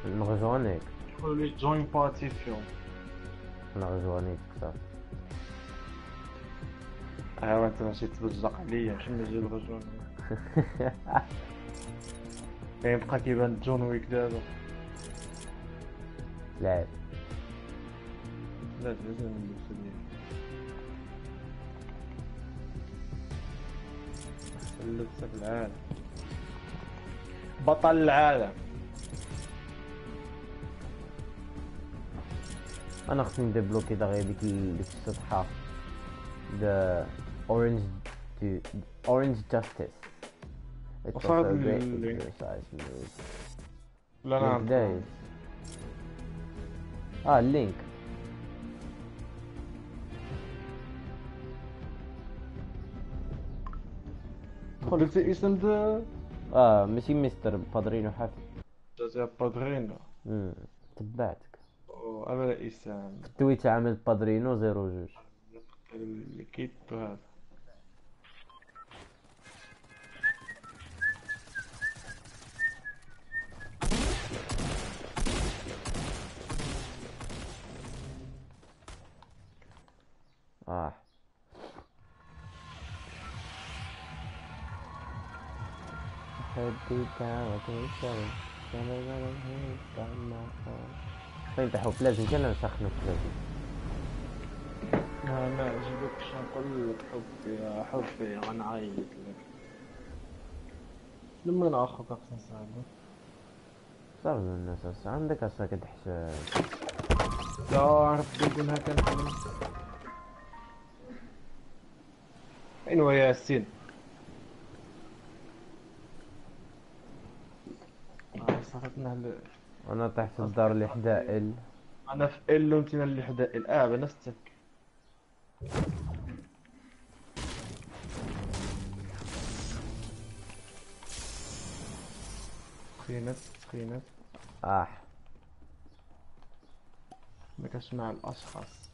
نغزوانيك. يقولوا لي جوين بارتي فيهم. نغزوانيك صافي. ايوا انت ماشي تبزق عليا باش نجي الغزوان. كيبقى كيبان جون ويك دابا. لاعب. لا لازم اللبسه ديالي. اللبسه في العالم. بطل العالم. انا خصني ندبلوكي دغيا ديك السطحة the orange justice. It's وصارت also a great اللي exercise move. لا لينك انا دايز. اللينك. قلت اسم ده ماشي مستر بادرينو حافظ. جوزيف بادرينو. تبعتك. ابدا اسم في تويتر عامل بادرينو 02. اللي كيت هذا. نفتحو بلازم كان نسخنو بلازم. ما عجبكش نقول لك حبي يا حبي غنعيط لك. لما ناخذك احسن ساعه. صار الناس هسه عندك هسه كتحسب. يا ربي قولها كان اين هو ياسين؟ صارتنا انا تحت الدار اللي حدا ال. انا في ال وانتنا اللي حدا ال بنفسك. تخينت تخينت. ما كاش مع الاشخاص.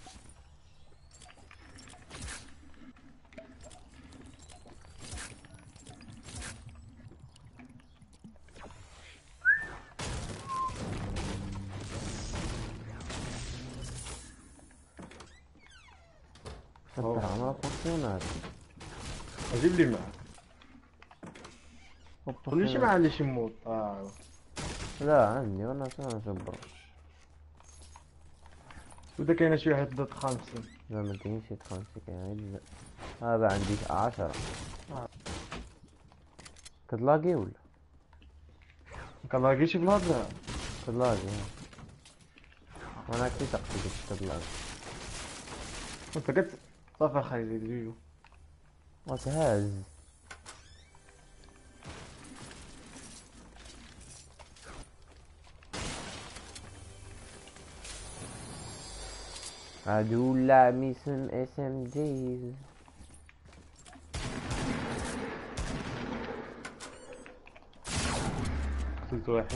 انت عمرك فورتونات. اجيب لي معك. قوليش ما عنديش يموت. لا عندي وانا سنصبر. وإذا كاين شي واحد ضد 50. لا ما كاينش شي 50 كاين. هذا عندي 10. كتلاقي ولا؟ كنلاقيش بلاصه. كتلاقي. وانا كنت تقصد كتلاقي. انت قلت صافي خايلي ليو. وتهاز. عدو لاميسم اس ام جيز. قتلت واحد.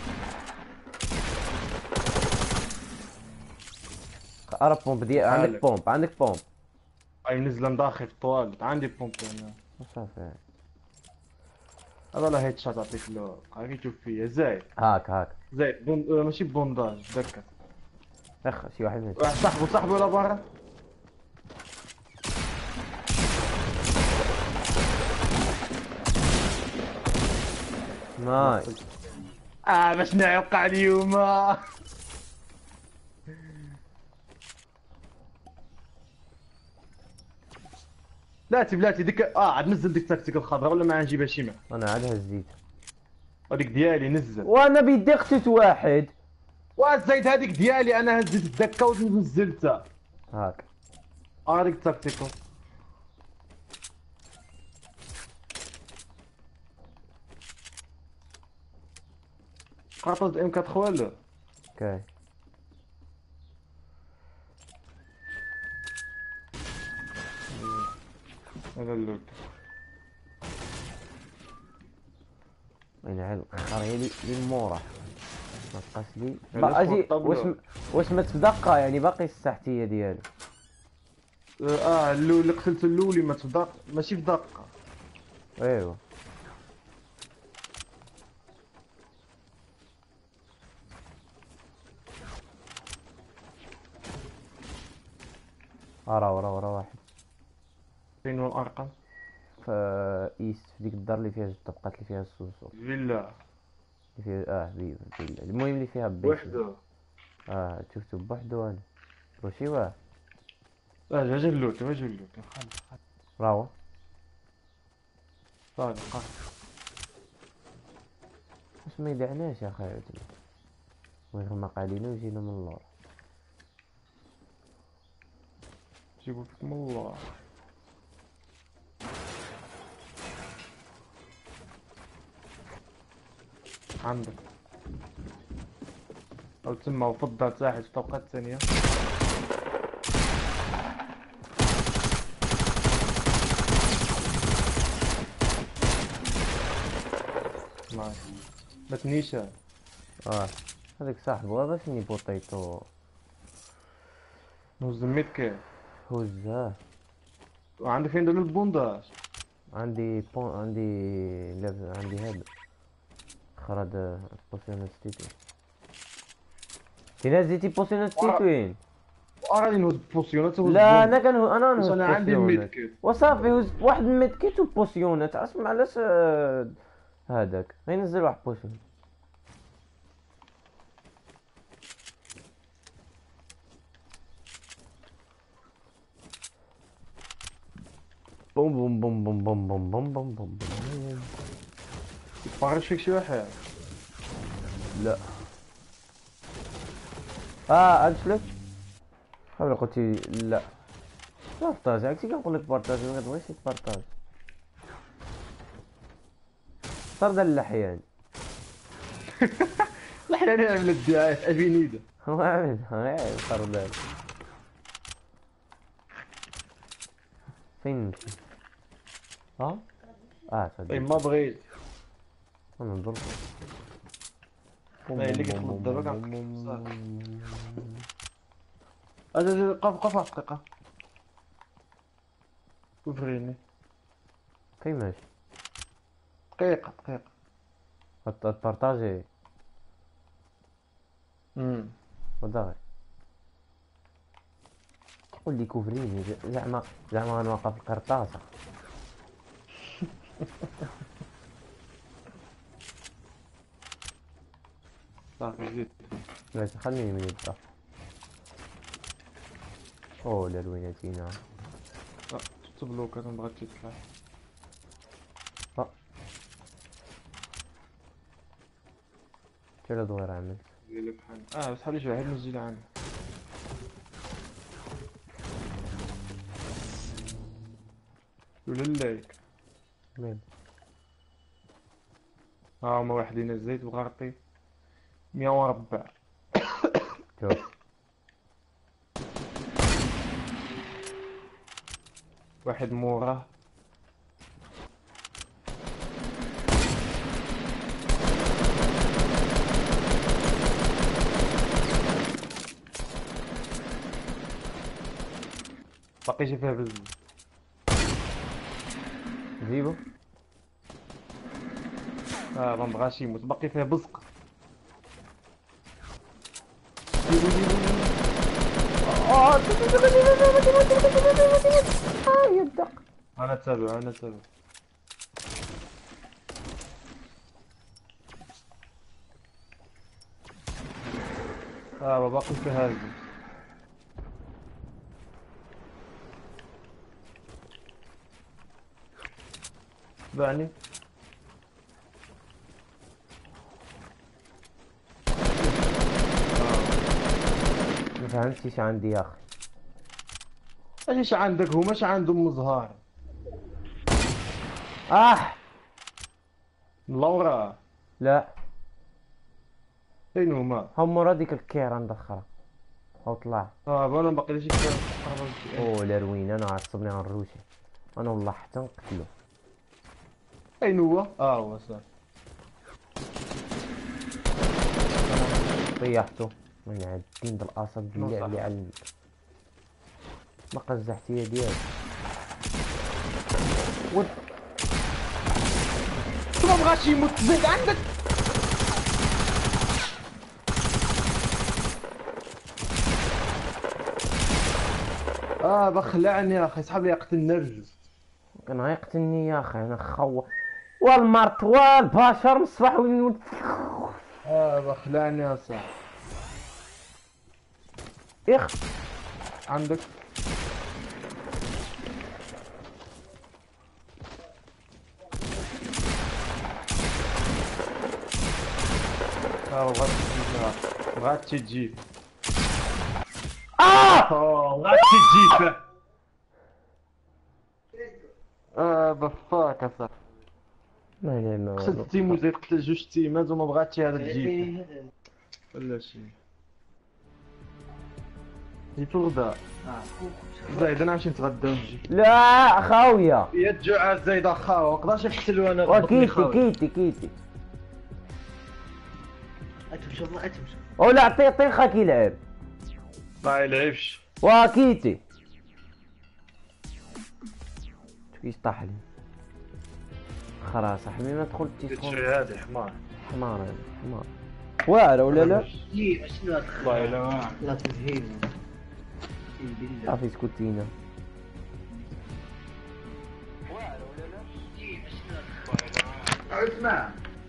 قرب بومب ديال عندك بومب عندك بومب. اي نزل مداخل في الطواليت عندي بومب انا. صافي. هذا لا هيد شات عطيك له هاكي تشوف فيا زايد. هاك زايد ماشي بونداج تذكر. شي واحد منهم. واحد صاحبه ولا برا. نايس. باش نعوقع اليوم. بلاتي ديك عاد نزل ديك التكتيك الخضراء ولا ما نجيبها شي مع. انا عاد هزيت. هذيك ديالي نزل. وانا بيدي قتلت واحد. وزيد هذيك ديالي انا هزيت الدكه ونزلتها. هاك. هذيك التكتيك. قاطز ام 4 ولا؟ اوكي. هذا اللوك. وين على خريلي للمورا. نقص لي اجي واش ما تبدقه يعني باقي الساحتيه ديالو. اللي قتلت اللولي ما تبدق ماشي في دقه. ايوا ورا واحد. فين هو الارقام؟ في ايست، في ديك الدار اللي فيها جوج طبقات اللي فيها السوسو. فيلا. اللي فيها المهم اللي فيها بيت. وحده. شفتو بوحدو هذا. ماشي واه. اجي اللوت اجي اللوت. راهو. صادق. واش ما يدعناش يا اخي عتمة. ويغمق علينا ويجينا من اللور. جيبو فيك من الله. عندك او تسمى وفضل ساحل في الطبقة الثانية. نايس. ما تنيشان. هذاك صاحبو باش ني بوطيتو. نوز ميت كيف. هزاه. وعندك فين دول البونداج؟ عندي هذا خرج بوسيونات تيتوين. كي زيتي بوسيونات تيتوين. اراني نهز بوسيونات. لا انا نهز انا عندي بوسيونات. ميد كيت وصافي هز واحد ميد كيت وبوسيونات. اسمع علاش هذاك غينزل واحد بوسيون. بوم بوم بوم بوم بوم بوم بوم بوم بوم بوم. يتفرج فيك شي واحد. لا ادخلك. حاول قلتي لا بارطاج. عرفتي كنقول لك بارطاج ما كتبغيش تبارطاج. طرد اللحيان. الحين نعمل الدعاية في افينيدا. هو عامل طردان. فين نمشي؟ صدق. ما بغيت. انا نضرب. ما اللي كيخلط دابا كنقص. اجي قف دقيقة. كفريني. فين ماشي؟ دقيقة. تبارطاجي. وداغي قول لي كوفريني زعما غنوقف القرطاسة. صافي زيد. لا خليني من يبدا. لا الويناتينا. تبلوك انا بغيت تطلع. كيف دوير عملت؟ بس حالي شي واحد نزل عنه. ولا لايك. مين؟ هما واحدين الزيت وغرقي 104. شوف واحد موراه. باقي شي فيها بزز. جيبو. ما بغاش يموت. باقي فيها بزق. يدق. انا تابع. باقي فيها هذا. بعني. ما فهمتيش عندي يا اخي. ايش عندك؟ هما اش عندهم مزهار. لورا. لا فين هما؟ هم ورا ديك الكيرة ندخلها او طلع. انا باقي لي شي. لا روين انا عصبني على الروشي. انا والله حتى نقتلو. اين هو؟ هو صافي. طيحتو من عاد بالقصب بالله اللي علمك. ما قزحت هي ديالك. ما بغاش يموت. زيد عندك. بخلعني يا اخي، اسحب لي يقتلني الرجل. كان غيقتلني يا اخي انا خو والمرت والبشر من الصباح بخلعني يا صاحبي. اخ عندك بغات تجيب بغات تجيب بفاك يا صاحبي. ما لا ما والو. قتلت تيم وزيد قتل جوج تيمات وما بغاتش هذا تجيب ولا شي. جيت الغداء زايد انا نمشي نتغدى ونجي. لا خاوية يا الجوع زايد اخا مقدرش نقتل وانا وكيتي اتمشى ولا عطي خاك يلعب ما يلعبش وكيتي كيش طاح لي خلاص صاحبي ما دخلت تيسخون. هذا حمار هذا حمار واعرة ولا لا؟ ايه شنو والله الا واعر. لا تزهينا بالله. صافي سكوتينا. اسمع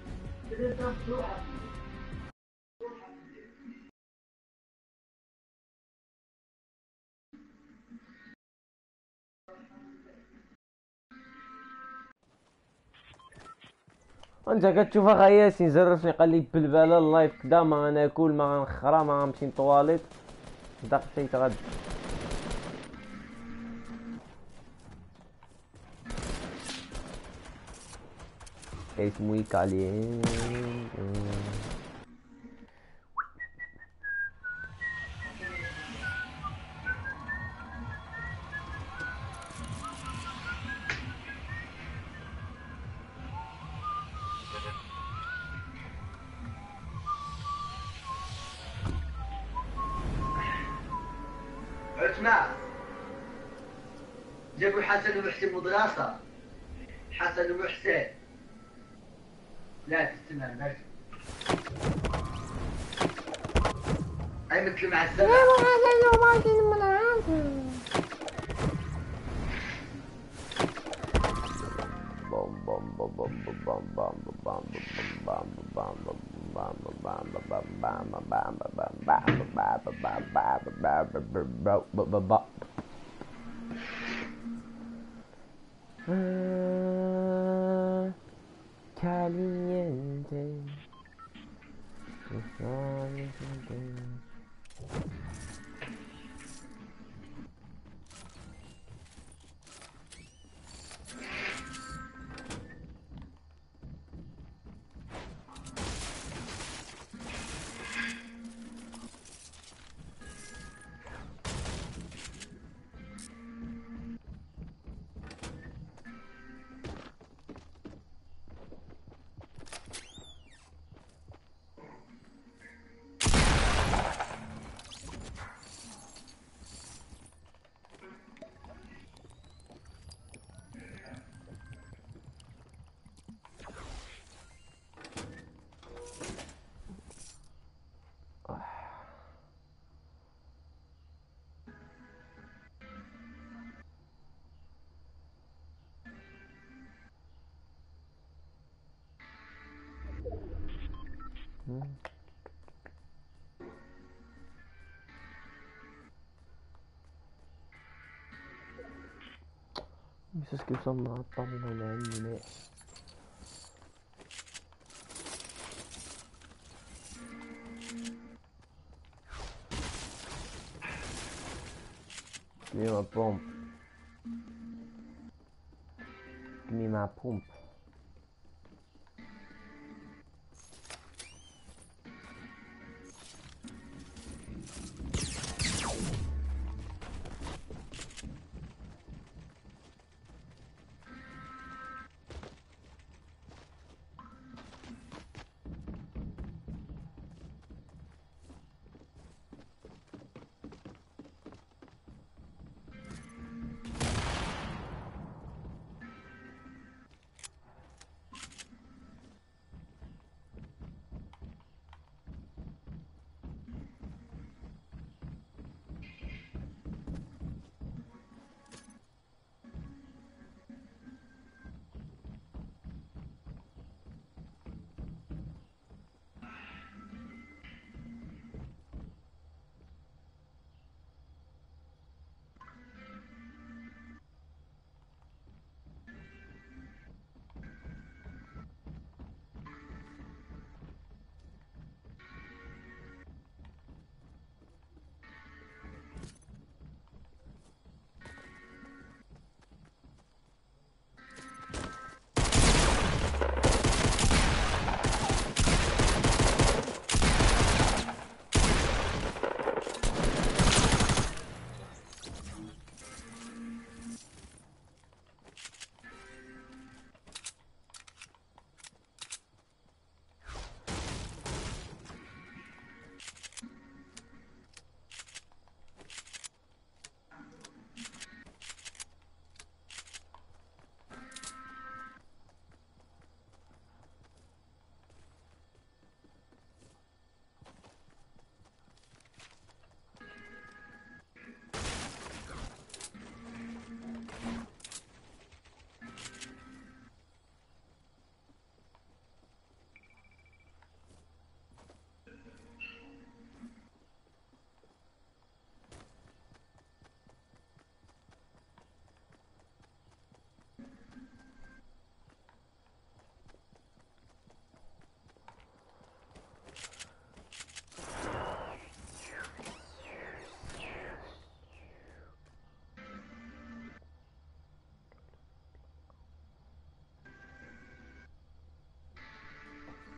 وانت كتشوف اخا ياسين زرفني قال لي بالباله اللايف كدا ما غناكل ما غنخرا ما غنمشي للطواليت داك الشيء تغد اسمه يكالين. اسمع جابوا حسن ومحسن مدرسة. حسن ومحسن لا تستمع نرجع اي مثل مع السلامة. Caliente. مش اسكي صنع الطاولة لعلمي مليح. Give me my pump. Give me my pump.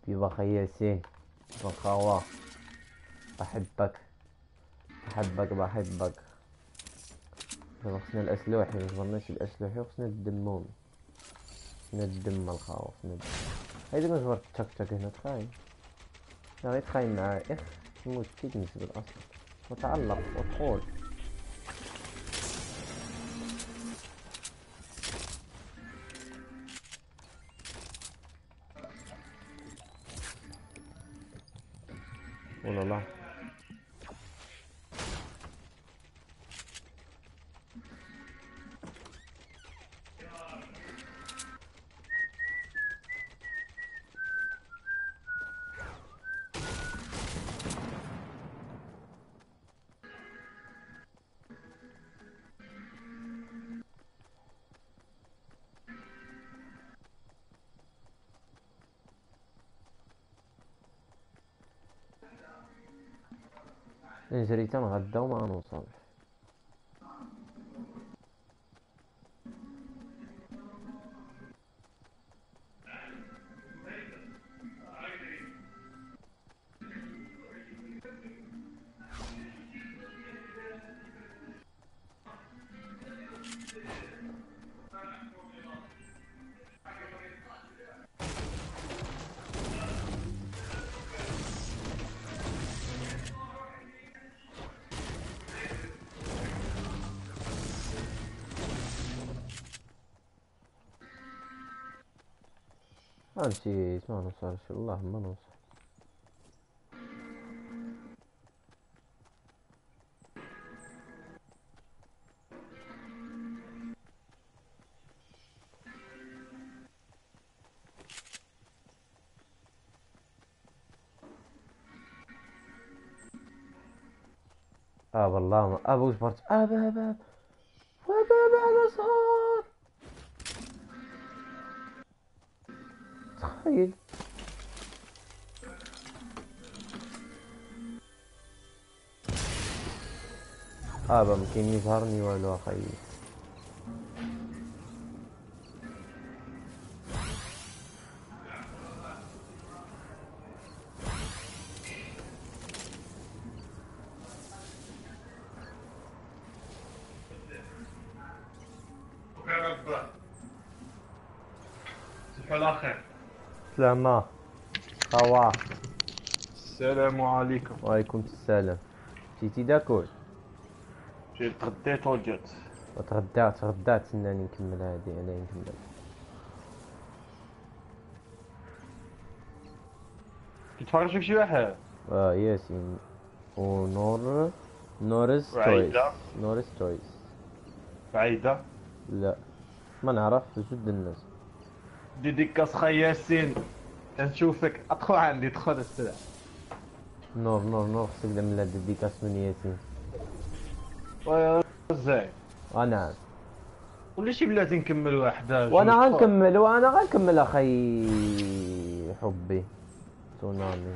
حبيبة خي ياسين بخاوة أحبك بحبك. خصنا الأسلحة مجبرناش الأسلحة وخصنا الدمون. خصنا الدم الخاوة خصنا الدم. هايدي مجبر تشك تشك هنا تخاين. غير تخاين معاه تموت كي تنسب الأصل وتعلق وتقول والله. نجري تنغدا وما نوصلش. مشيت ما نوصلش والله ما نوصل. والله ما وش برت على صار. تخيل ممكن يظهرني والو اخي. سلامة خوا. السلام عليكم. وعليكم السلام. جيتي تاكل؟ جيت تغديت وجيت. تغدات انني نكمل هادي انا نكمل. تتفرج في شي واحد؟ ياسين نورس تويس. بعيدة؟ لا ما نعرف جد الناس. ديديكاس خي ياسين كنشوفك ادخل عندي دخل السلام. نور خصك تعمل هاد ديديكاس من ياسين. ازاي؟ نعم. قولي شي بلاتي نكمل واحدة وانا غنكمل اخي حبي تونامي.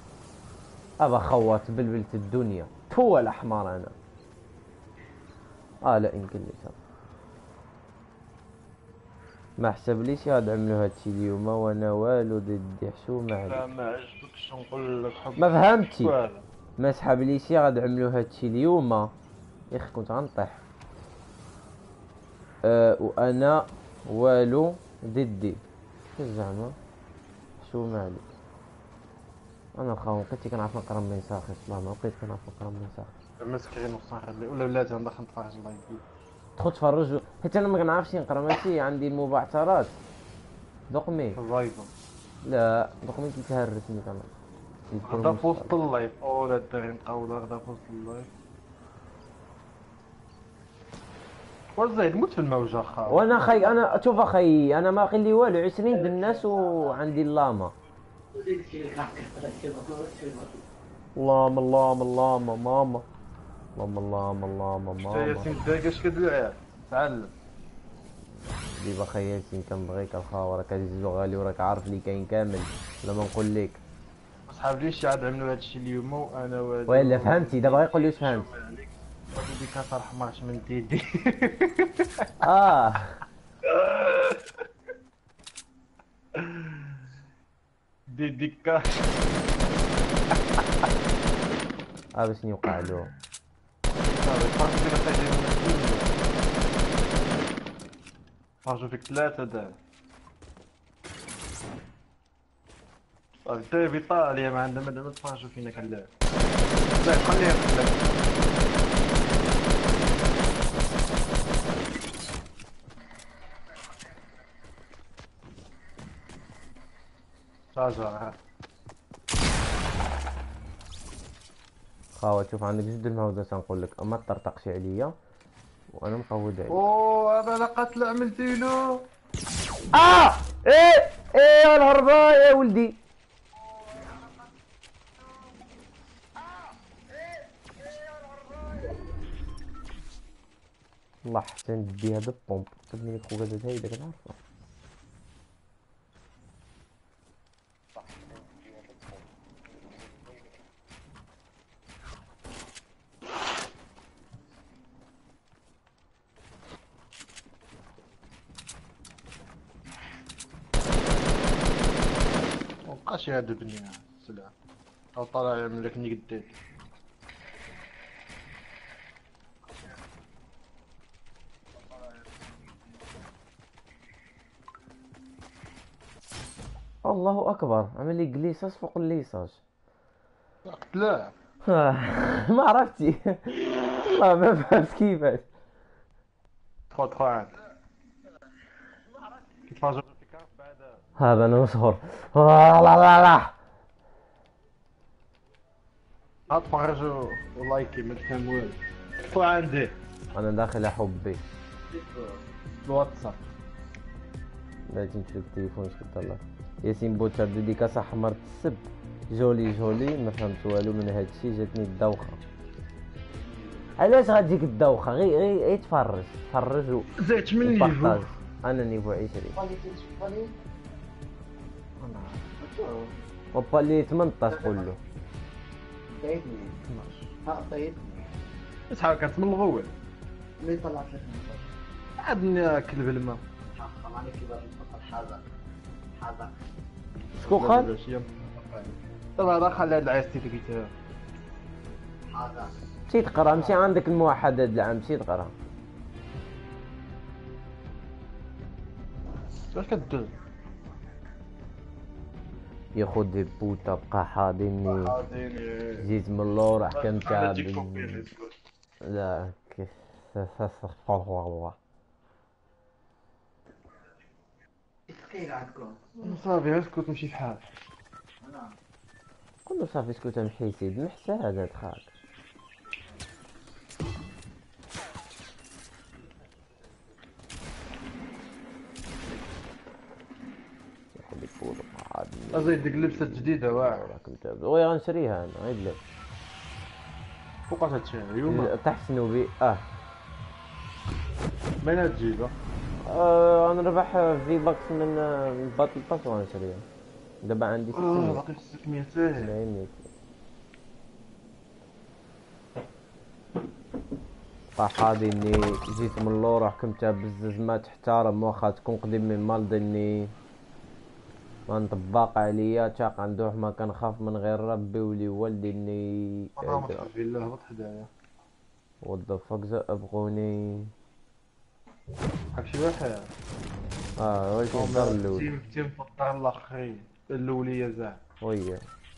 خوات بلبلت الدنيا تو الاحمر انا. لا يمكن لي ما حسبليش غاد عملوا هادشي اليوم وانا والو ضدي حشو ما عليك. لا ما عجبكش نقول لك حب. ما فهمتي ما سحبليش غاد عملوا هادشي اليوم يا اخي كنت غنطيح. وانا والو ضدي شو زعما شو ما عليك. انا الخاون بقيتي كنعرف نقرا من ساخي والله ما بقيت كنعرف نقرا من ساخي. مسكين وصاحي لي ولا بلاتي ندخل نتفرج الله يبارك. تدخل تفرج حيت انا ما كنعرفش نقرا ماشي عندي المبعثرات دوقمي الرايفل. لا دوقمي كيتهرسني كمان. غدا في وسط اللايف ولا الدراري نقاولا غدا في وسط اللايف. وزيد موت في الموجة خا. وانا خي انا شوف اخي انا ما قل لي والو 20 د الناس وعندي اللاما. اللهم ماما. ياسين داكاش كدلع تعلم. ديما خي ياسين كنبغيك الخا راك عزيز وغالي وراك عارف لي كاين كامل ولا ما نقول لك. صحابليش عاد عملوا هادشي اليوم وانا ولا فهمتي دابا غير قول لي واش فهمت. ديك كترحم ماش من ديدي. ديكا باش يوقع له. خرجوا فيك 3 دابا. صافي تيفي طالية ما عندها ما تفرجوا فينا كنلعب. لا خليها تلعب. راجع خاوة شوف عندك جد المعوذة نقول لك ما تطرطقش عليا وانا مقود عليك. هذا لا قتل عملتي له. ايه الهربة يا ولدي. والله حتى ندي هذا البومب تبني لك خوكا زاد هيدا كنعرفها. مابقاش هادو بني السلعة او طالع من لك ني قديت. الله اكبر عمل لي جليساج فوق الليساج. لا ما عرفتي. والله ما فهمت كيفاش. دخل عاد كيتفرجوا في الكاف بعدا. هذا نصهر. لا لا لا اتفرجوا ولايكي ما تفهم والو. دخل عندي انا داخل يا حبي. الواتساب. باجي نشوف التليفون اش قلت الله. ياسين بوتشر ديديكاس احمر السب جولي جولي ما فهمت والو من هادشي جاتني الدوخه. علاش غتجيك الدوخه غير تفرج تفرج زيت من وبارطاج. انا نيفو 20 وبالي 18 قول له. طيبني ها طيبني شحال كانت من الاول ملي طلعت لك عاد كلب الماء. حقا عليك كيبان الفقر حاضر حاضر شكون قال؟ دابا راه خلي هاد العيستي لقيتها. حاضر مشي تقرا مشي عندك الموحد هاد العام مشي تقرا. واش كدوز؟ ياخد البوطة بقى حاضني جيت من اللور حكم تاع لا كيف استغفر الله. ثقيل عندكم صافي اسكت نمشي في حال. قول له صافي اسكت امحي سيد محسا هذا دخاك. ياخد البوطة بقى حاضني. ازيد ديك اللبسه الجديده واعر. راكم تابعوا وي غنشريها انا غير لا فوقاش هادشي اليوم تحسنوا بي بين تجيبها. غنربح في باكس من باتل باس وغنشريها. دابا عندي 600 باقي 600 70 حاضني جيت من اللور حكمتها بزز ما تحترم واخا تكون قديم من مالدني ما نطبق عليا تاق ندوح ما كنخاف من غير ربي ولي والديني. في الله هبط حدايا وات فاك ابغوني هاك شي واحد ولكن الدار الاول تيم في الدار الاخرين الاوليه زعما ويا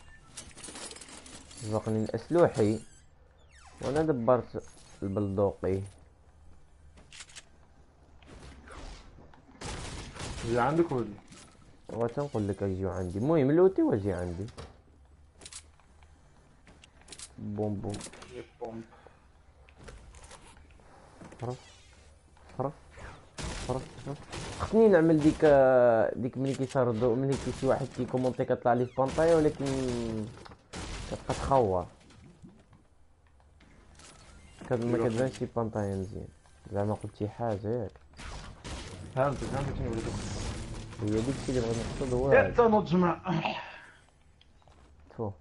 سبقني الاسلوحي وانا دبرت البلدوقي. جي عندك ولا وتنقول لك اجيو عندي المهم لوتي واجي عندي بوم بوم فرف فرف فرف فرف. خصني نعمل ديك ملي كيسردو ملي شي واحد كيكومونتي كطلع لي في بانطايا ولكن كتبقى تخور ما كتبانش شي بانطايا مزيان زعما قلت شي حاجه ياك. فهمتك شنو بغيت هي ديكشي اللي بغيت نقصد هو حتى نجمع تفو.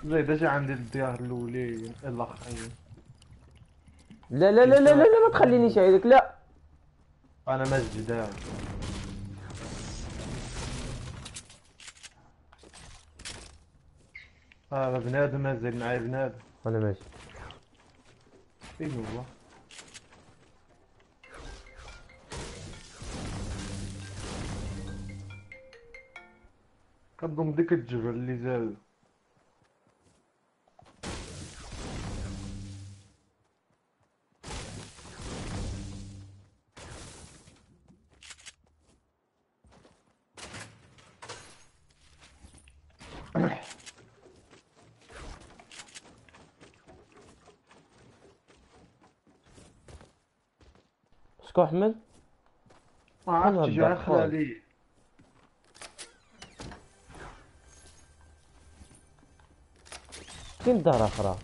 زايد اجي عندي الديار الاولين الاخرين. لا لا لا لا لا, لا ما تخلينيش عيدك لا. انا مسجد هاي. هذا بنادم نزل معي بنادم. انا ماشي. فين هو؟ كنظن ديك الجبل اللي زاد. شكون احمد؟ ما عرفتش هبدا جا خلا خالص. لي. فين دار اخرى؟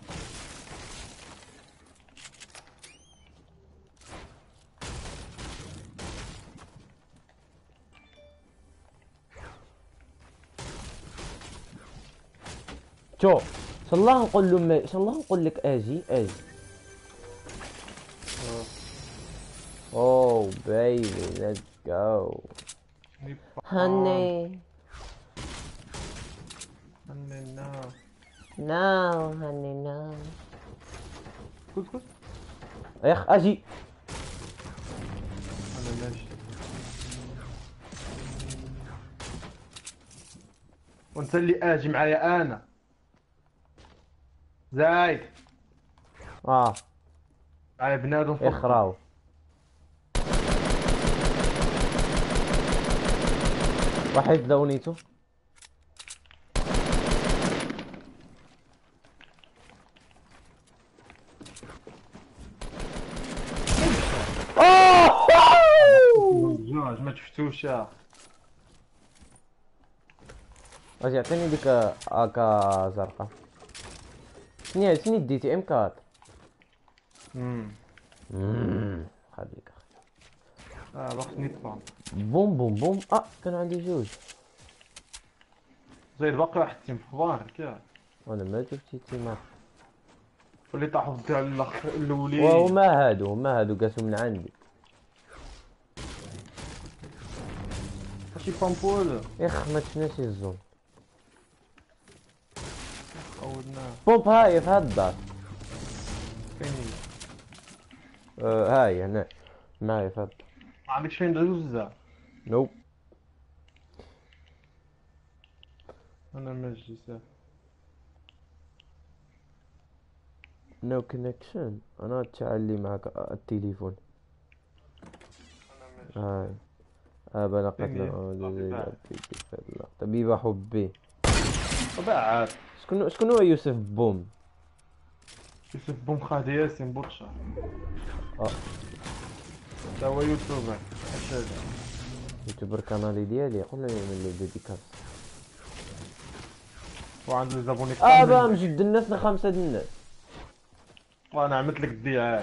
شوف ان شاء الله نقول له ان شاء الله نقول لك اجي. اوه بيبي ليتس جو هاني. نو هاني نو. كنت اخ اجي. انا ماشي. وانت اللي اجي معايا انا زايد. معايا بنادم فوق. اخراو واحد لونيتو. زوج ما شفتوش يا اجي اعطيني ديك اكا زرقاء. شنو ديتي ام 4؟ خليك باغي نطلع. بوم بوم بوم. كان عندي جوج. زايد باقي واحد تيم في ظهرك يا. وانا ما شفتي تيمات. واللي طاحوا في الدرع الاولين. وما هادو قاسوا من عندي. ماشي بامبول. اخ ما تشناش الزوم. عودناه. بوب هاي في هاد الدار. فين هي؟ هاي هنا معايا في هاد. ما عندكش فين دوزة. نوب. انا ماشي ساهل. نو كونكشن. انا تعلي معك التليفون. هاي ابا لقد طبيب حبي. طبعا شكون هو يوسف بوم؟ يوسف بوم خالد ياسين بوتشا. تا هو يوتيوبر. يوتيوبر كانالي ديالي قول لي يعمل لي ديديكاس. وعنده زابوني با مجد الناس لخمسة الناس. وانا عملت لك الديعة.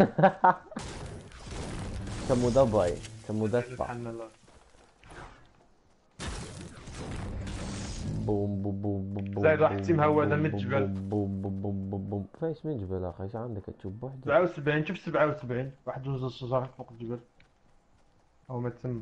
كمودا باي كمودا سبا. بوم بوم بوم بوم. زايد واحد تيم هواده من الجبل. بوم بوم بوم بوم بوم. فايش من جبل اخي؟ اش عندك تشوف بوحدك؟ 77 شوف 77 واحد جوج الشجرات فوق الجبل. او ما تم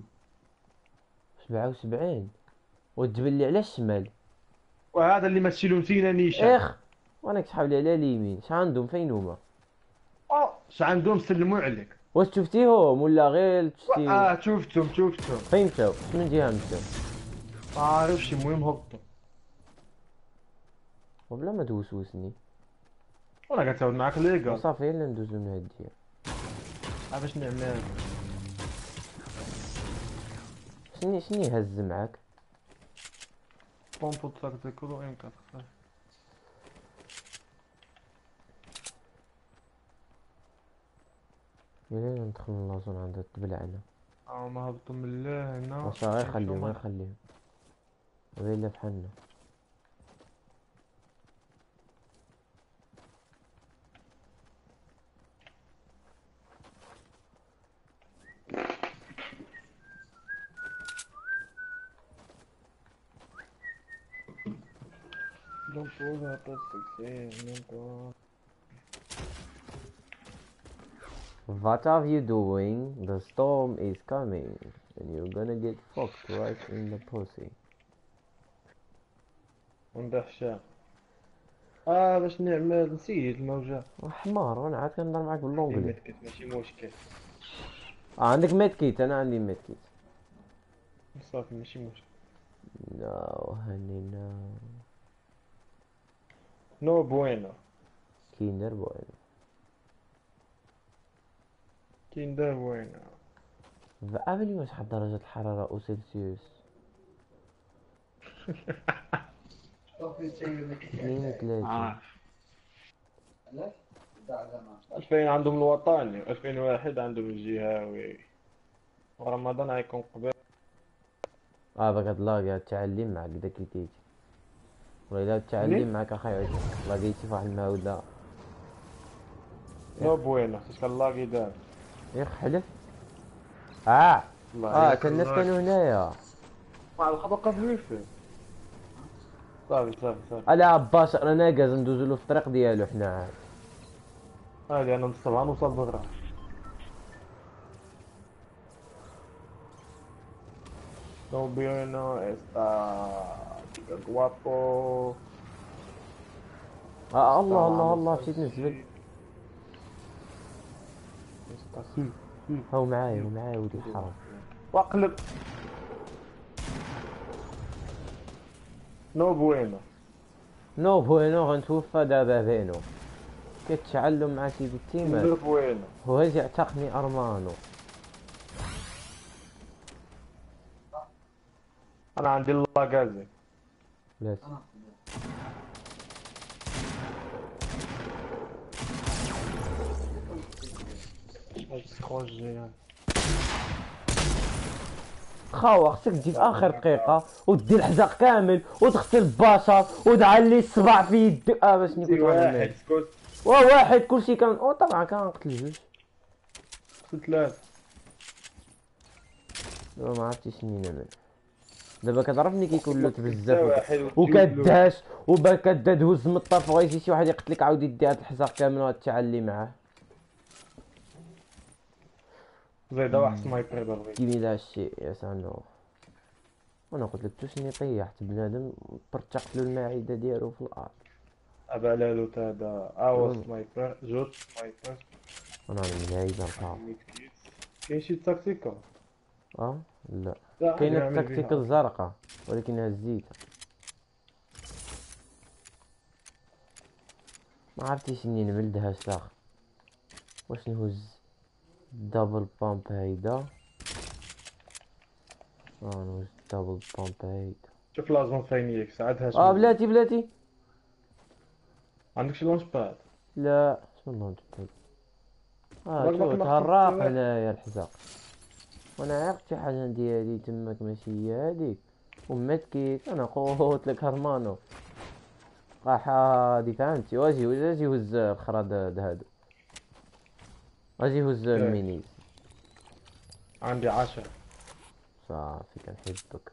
77 والجبل اللي على الشمال. وهذا اللي ماشي فينا نيشان. اخ وانا كتحاول على اليمين. اش عندهم فين هما؟ اش عندهم سلموا عليك. واش شفتيهم ولا غير شفتي؟ شفتهم. فين مشاو؟ من جهه مشاو؟ ما عارفش المهم هبطوا. وبلا ما توسوسني. وانا كنتعاود معاك ليكا. صافي يلا ندوزو من هاد الجهه. عرفاش نعمل. شنو يهز معاك؟ بومبو تاك ديكورو ام 4. يلا ندخل لازون عند البلعنه. ما هبطوا من الله هنا. واش غير خليهم ويلا بحالنا. Don't pull up a 16. What are you doing? The storm is coming and you're gonna get fucked right in the pussy. عنده حشام. باش نعمل نسيت الموجة. حمار وانا عاد كنهضر معاك باللونجلي. ميتكت ماشي مشكل. عندك ميدكيت انا عندي ميدكيت. صافي ماشي مشكل. نو هني نو. نو بوينو. كيندر بوين. كيندر بوينو. فأبني شحال درجة الحرارة أو سلسيوس؟ 32. علاش؟ زعما 2000 عندهم الوطني و2001 عندهم الجهوي. ورمضان غيكون قبل. باك هاد لاقي التعليم معاك دا كي تيجي. ولا التعليم معاك اخي عجبك لاقيتي فواحد المعاودة. نو بوينو فاش كنلاقي دابا. ياك حلف. كان الناس كانوا هنايا. مع الخبقة في الويفي. صافي. لا باش رانا كاز ندوزو له في الطريق ديالو حنا عاد. هادي انا نصبها نوصل برا. No bueno está guapo. الله مشيت نزبد. هو معايا ولد الحرام. واقلب. نو بوينو غنتوفى دابا بينو. كتعلم مع سيدي التيمات. نو بوينو هو هاز يعتقني ارمانو. انا عندي اللاكازي. لا خاوة خصك تجي في اخر دقيقة ودير الحزاق كامل وتغسل البشر وتعلي الصبع في يدك باش نكون واحد سكوت. واحد كلشي كان طبعا كنقتل جوج. ثلاثة. ما عرفتش شنو نعمل. دابا كتعرفني كيكون لوت بزاف وكداش وكدا تهز من الطرف وغيجي شي واحد يقتلك عاود يدي هاد الحزاق كامل وغتعلي معاه. زايدة واحد سنايبر باغي. كيمي دا الشيء يا سانو. وانا قلت لك توشني طيحت بنادم برتقت له المعده ديالو في الارض. ابا لالو هذا سنايبر جوج سنايبر. انا من هايده القاع. كاين شي تاكتيكا. لا كاينه التكتيك الزرقاء ولكن هزيتها. ما عرفتيش اني نعمل دهاش داخل. واش نهز دبل بامب هيدا. نهز دبل بامب هيدا. شوف لازم فينيك ساعدها. بلاتي عندك شي لونش باد؟ لا شنو اللونش باد. شوف تهرق هنايا الحزاق. وانا عرفت شي حاجه ديالي تماك ماشي هي هاديك ومات كيك. انا قلت لك هرمانو هادي فهمتي. واجي هز الخراد هادو. اجي هز المينيز. عندي 10. صافي كنحبك.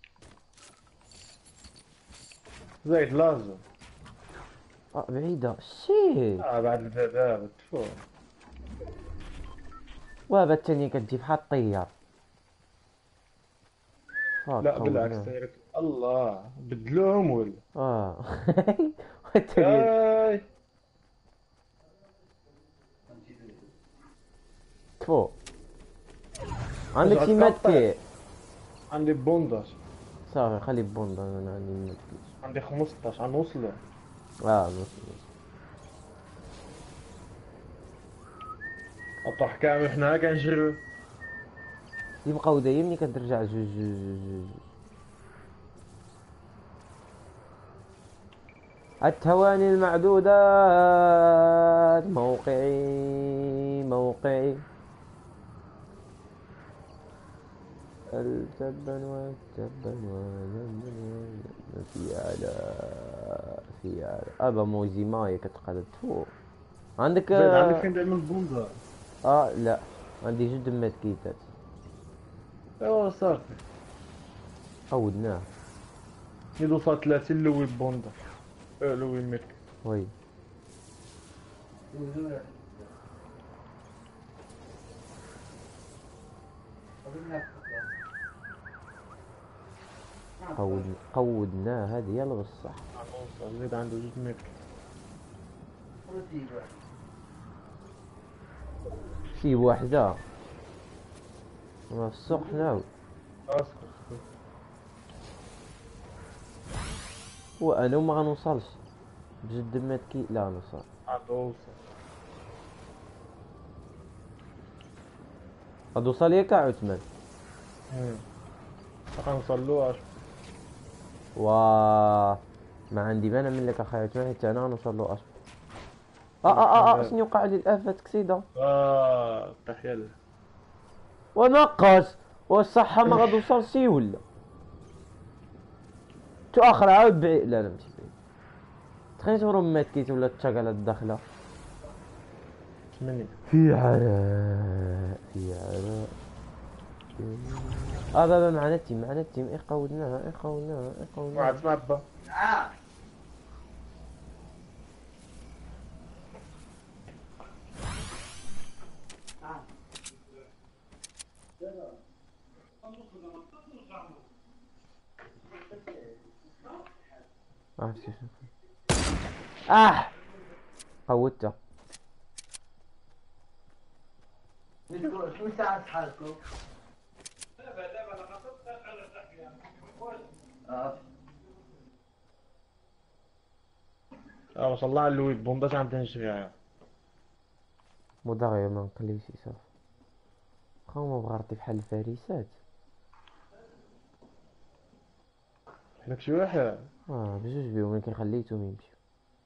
زايد لازم. بعيدة شيت. بعد الباب تفو. وابا الثانية كتجي بحال الطيار. لا بالعكس الله بدلوهم ولا. تفو. عندك شي ماتكي؟ عندي بونداش. صافي خلي بوندا. انا عندي ماتكي. عندي 15 غنوصلو. نوصل. اطرح كامل حنا كنجريو. يبقاو دايما كترجع جوج. الثواني المعدودات. موقعي التبا في على ابا موزي ماي كتقلب فوق. عندك فين تعمل بوندا؟ لا عندي جوج دمات كيتات. ايوا صافي عودناه. ندوصل 30 لوي بوندا. لوي ميرك. وي قودناه، هذه هي الغصة. زيد عنده 2 متر. سيب واحدة ما في السوق نعاود. اسكت. وانا ما غنوصلش بجد ماتكي. لا نوصل. غتوصل ياك عثمان؟ غنوصلوهاش. ما عندي مانع من لك اخي عثمان، حيت انا غنوصل له اصلا. شنو وقع لي الافات كسيده. تحية له. ونقص والصحة ما غتوصلش ولا تأخر عاود بعيد. لا ماشي بعيد. تخيل تورو مات كيت ولا التشاكالات داخلة في عراء في عراء. بابا معنا التيم يقودناها. واحد مع با. قودته. شو ساعة حالكم؟ وصل على اللويد بومباش عم تنشري. مضاغية ما نقليش صافي. خاو ما بغرتي بحال الفارسات. لك شي واحد بجوج بيهم ملي كنخليتهم يمشيو.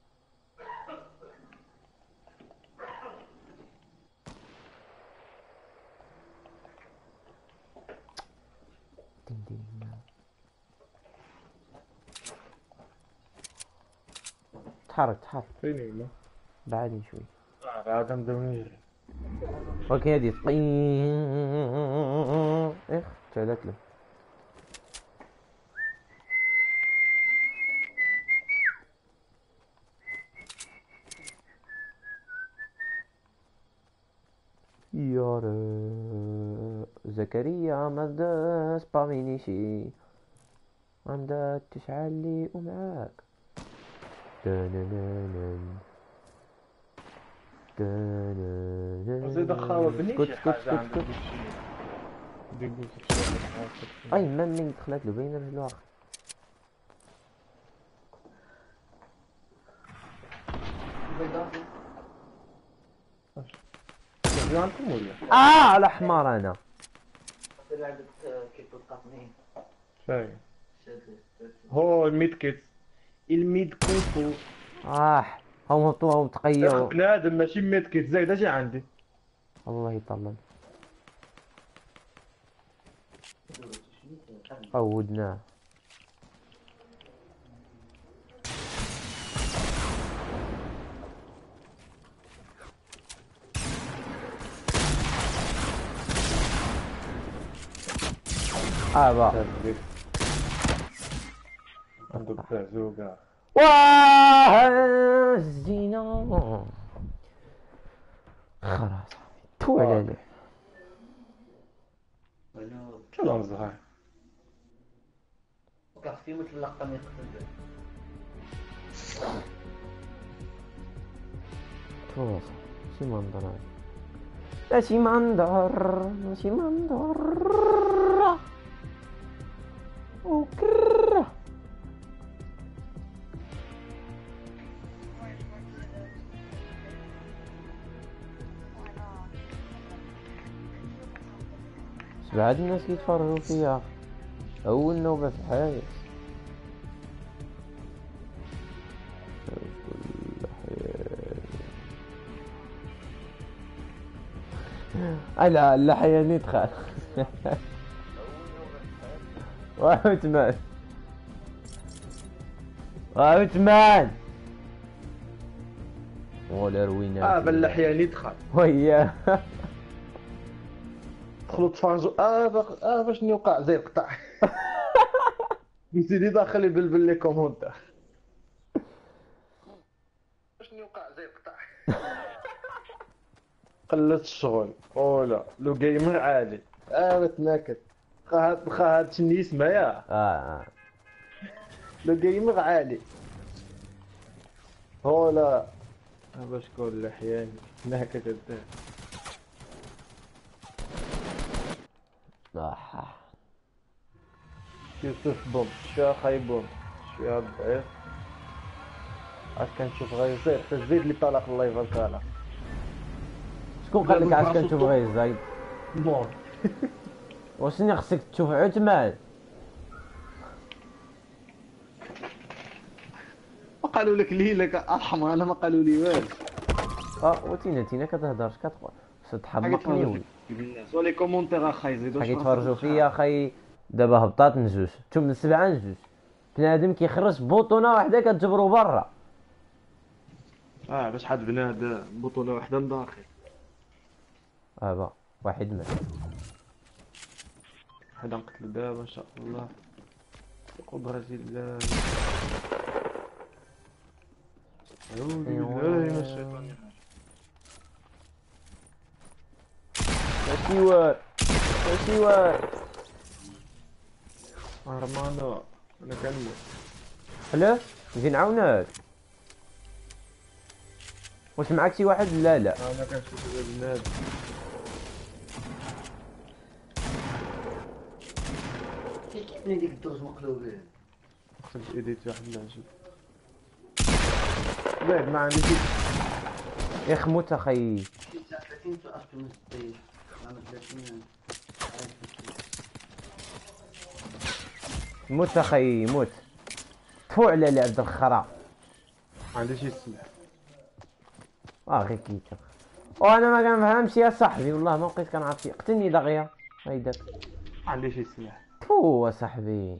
تحرك فيني ولا بعدني شوي. بعد نبداو نجري. ولكن هادي تعالت له. يا زكريا ماذا سباميني شي عندك تشعل لي ومعاك. زيد خاوة بنيش حاجة اسكت. اي من دخلت له بين رجلو اخر. عندكم ولا؟ على حمار انا. لعبة كيف القطنين. فاهم. هو الميد كيت. الميد كوفو. هم طوهم تقيوا. بنادم ماشي ميد كيت زايد اجي عندي. الله يطلل. قودناه. بقى عندك بازوكا. الزينة خلاص تو على له. شو الزهاي وكاختي مثل اللقطة يقتل. تو شي منظر لا شي منظر وكرة. بعد الناس يتفرجوا فيها أول نوبة في حياتي. لا اللحية ندخل. وعثمان ولا روينا. باللحية ندخل. وياه دخلوا تفرجوا. باش نوقع زي القطع. نسيتي داخل يبلبل لي كومونتير. شنو وقع زي قطع. قلت الشغل ولا لو جيمر عالي تناكد بخا هاد شنو اسمها يا لو جيمر عالي ولا باش كل احياني ناكد الدين يوسف بوم شويه خاي بوم شويه ضعيف عاد كنشوف غير زيد حتى زيد لي طلق الله يبارك عليك. شكون قال لك عاد كنشوف غير زايد؟ بون وشني خصك تشوف عثمان؟ ما قالوا لك ليلك ارحم انا ما قالوا لي والو. وتينا كتهضرش كتقول تحمقني ولا الناس ولي كومونتير اخا يزيدوا حاجه يتفرجوا فيا اخي. دابا هبطات نجوج نتوما من 7 لجوج بنادم كيخرج بوطونه واحده كتجبروا برا. باش حد بنادم بطوله واحده من داخل با واحد مات. حدا نقتل دابا ان شاء الله بقدرة الله. أعوذ بالله من الشيطان شيوار أرمانو أنا كنموت. لا نجي نعاونك. واش معاك شي واحد؟ لا أنا كنشوف هذا البنادم كيفني ديك الدوز مقلوبين. خصك إيديت واحد العجب بعد ما عندي يا خموت اخي. 30 تو أفضل من الطيب. أنا 30 موت اخي موت. تفو على لعبة الخرا. ما عندي شي سلاح. غير كيتا. وانا ما كنفهمش يا صاحبي والله ما بقيت كنعرف شي. قتلني دغيا هيداك. ما عندي شي سلاح. تفو صاحبي.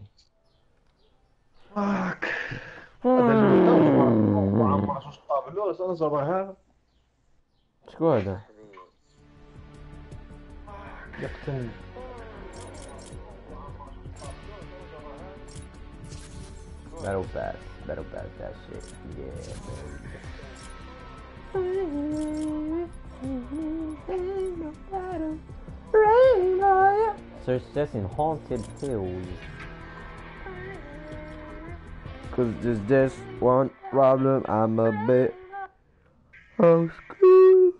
هاك هذا البنادم ما عمرش واش طابلوس أنا زربها. شكون هذا؟ يقتلني. Battle pass, that shit. Yeah, baby. Success in haunted hills. Cause there's just one problem, I'm a bit old school.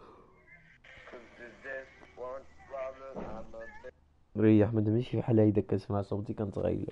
ريح ما دامش في حال هيدا كنسمع صوتي كنتغير.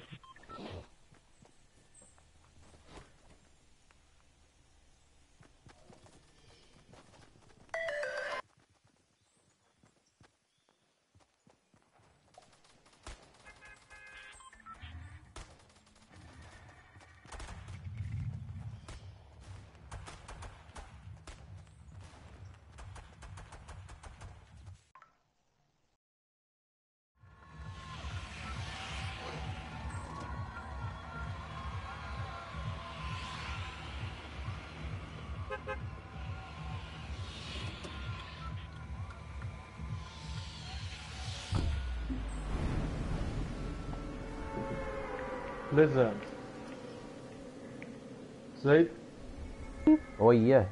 لازم زيد وياه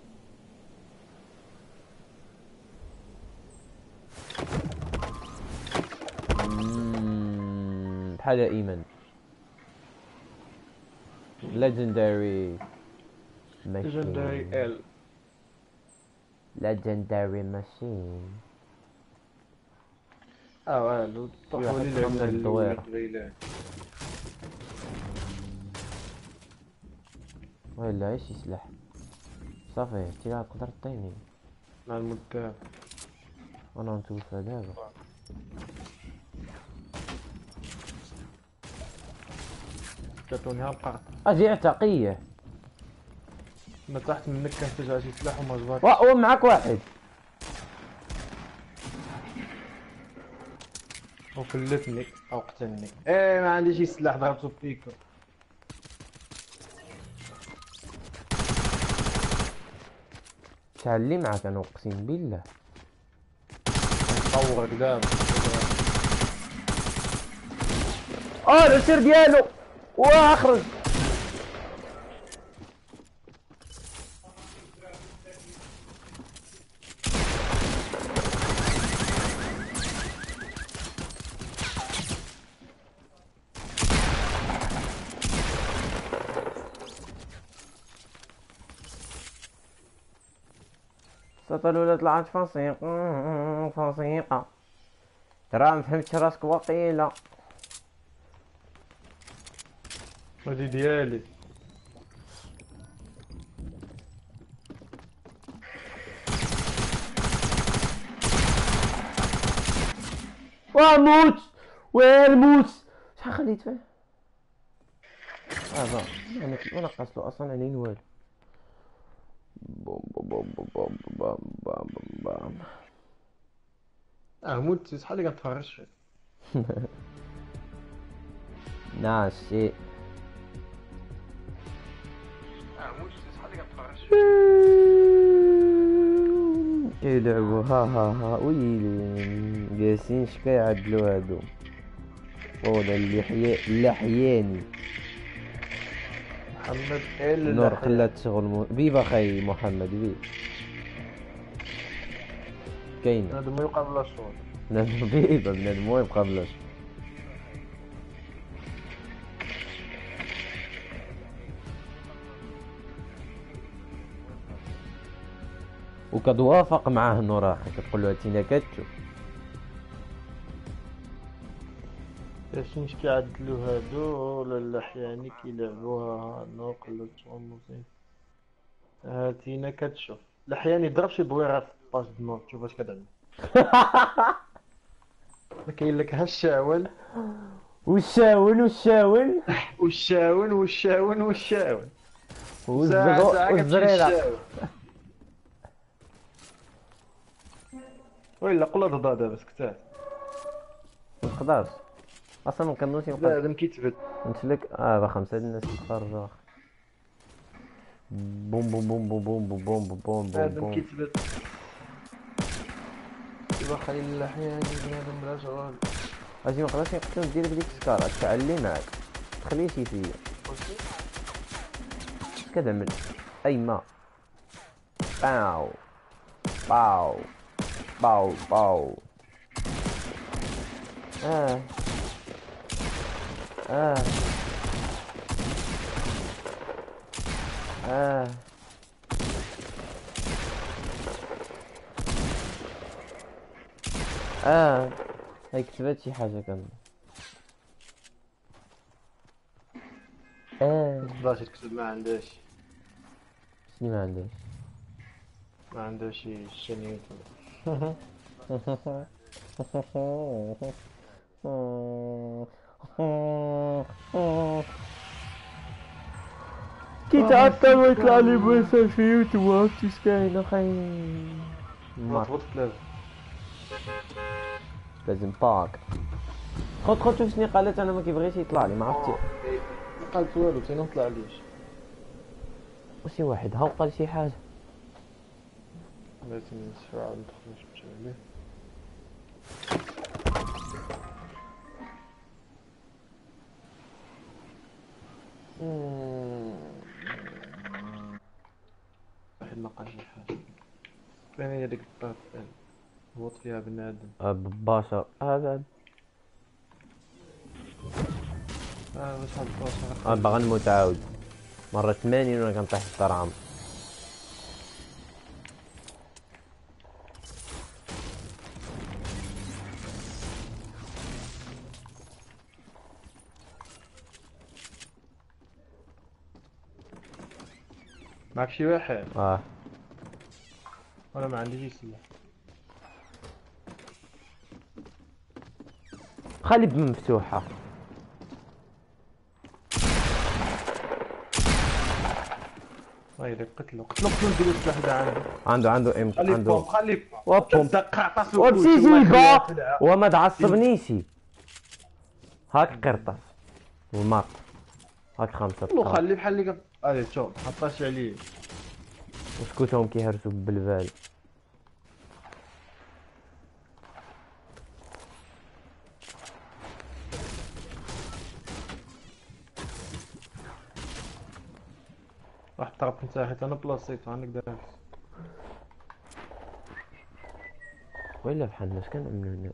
بحال ايمن legendary machine. والو طحوا لي لعبنا الدوير. قبيله ولا شي سلاح صافي انت تقدر تعطيني مع المدة انا نتوفى دابا. جاتوني هالقعد اجي اعتقيه ما تحت منك كنحتاج شي سلاح وما جبرتش. ومعك واحد وكلفني او قتلني. ما عندي شي سلاح ضربته بيكو. شحال اللي معاك انا اقسم بالله نطورك دابا. السير ديالو واخرج. السطل طلعت فصيقة ترى مفهمتش راسك وقيلة. هادي ديالي. واموت والموت. شحال خليت فيه؟ با ما نقصلو اصلا عليه والو. بوم بوم بوم بوم بوم بوم بوم. موت شحال اللي كنتفرج فيه. ناسي موت شحال اللي كنتفرج فيه. يلعبوا ها ويلي جالسين شكا يعدلوا هادو. ولا اللحياني محمد ال نور خلات شغل بيبا خي محمد بيب كاين هذا ما يوقع بلا شغل. بنادم بيبا بنادم مو يبقى بلاش. وكتوافق معاه نور اخي كتقول له هاتينا كتشوف. ياسين كيعدلوا هادو ولا اللحياني كيلعبوها نو قلت مزيان. هاتينا كتشوف اللحياني ضرب شي بويره في باج نوت شوف اش كتعمل. ما كاين لك ها الشاول والشاون والشاون ساعة كتمشي والزريرة للشاول. ويلا قول ضد دابا سكتات. متقدرش اصلا ما كنوش يبقى بنادم كيتبت. نسلك با خمسة الناس كيتفرجوا. بوم بوم بوم بوم بوم بوم بوم بوم بوم بنادم بوم. كيتبت. دابا خلي اللحياني بنادم بلا شغل. اجي مقدرش يقتلو دير بديك السكارة تعلي معاك تخليش فيا كتعمل ايما باو باو باو باو. اه اه اه هاي كتبت شي حاجة كاملة. متقدرش تكتب ما عندهاش. شنو ما عندهاش؟ ما عندهاش شي شنيوت. كي تعطل ويطلع لي ميساج في يوتيوب وهاكتي كاين اخي. مضبوط ثلاثة. لازم باك خد شوف شنو قالت. انا ما كيبغيش يطلع لي ما عرفتي. ما قالت والو تينا طلع ليش. وشي واحد هاو قال شي حاجة. لازم نسرع ندخل نمشي عليه. واحد ما قال شي حاجة. فين هي ديك الطاط هبط فيها بنادم. باشا هذا باش هاد الباشا. باغي نموت عاود مرة 80 وانا كنطيح في الطرام. معك شي واحد؟ اه انا ما عنديش سلاح. خلي مفتوحة. طيب قتلو نديرو السلاح دا عنده ام عنده خلي وبوم قرطاس ومشي جيبها وما تعصبنيش. هاك قرطاس والماط هاك خمسة. والله خلي بحال اللي هادي شوف حطاش عليه. وسكوتهم كيهرسوا بالبال. واحد طرف مساحت انا بلاصيتو عندك دارس. ويلا بحال الناس كنعملو هنا.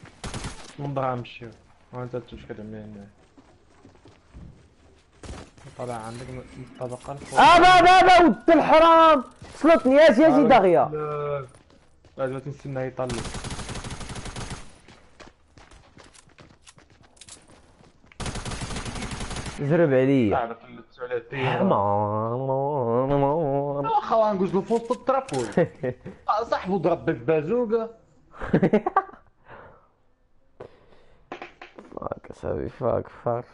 من ضرع نمشيو وانت تشوف كتعمل هنا. طلع عندك من الطبقة الفوق. بابا ود الحرام وصلتني يا سي داغيا. لازم نستنى يطلع. زرب عليا على قلت على التيرا. حمار. واخا نقول له فوسط الترابول. صاحبو ضرب بالبازوكا. فاك اسوي فاك.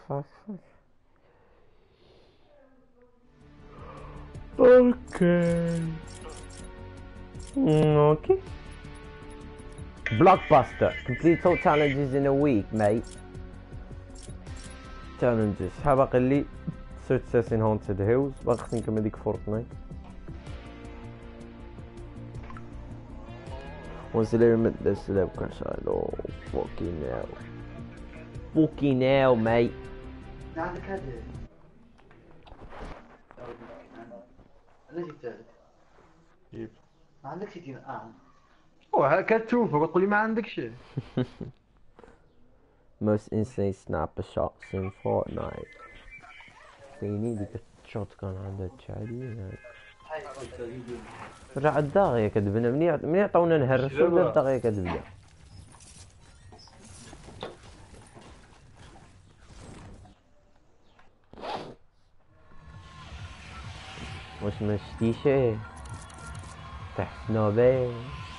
اوكي blockbuster complete all challenges in a week mate. challenges شحال باقي لي؟ search assassin haunted hills باقي خصني نكمل ديك فورتنايت. once limit this level console. oh fucking hell mate. عندك هذا انا جبت جيب. ما عندك شي كتشوفه وتقول لي ما عندك شيء. most insane sniper shots in Fortnite. فيني ديك الشوت كان عندها تشعلي. رجع الداغية كتبنا من يعطونا نهرس ولا الداغية كتبدا. واش ما شتيشي تحت نوبي.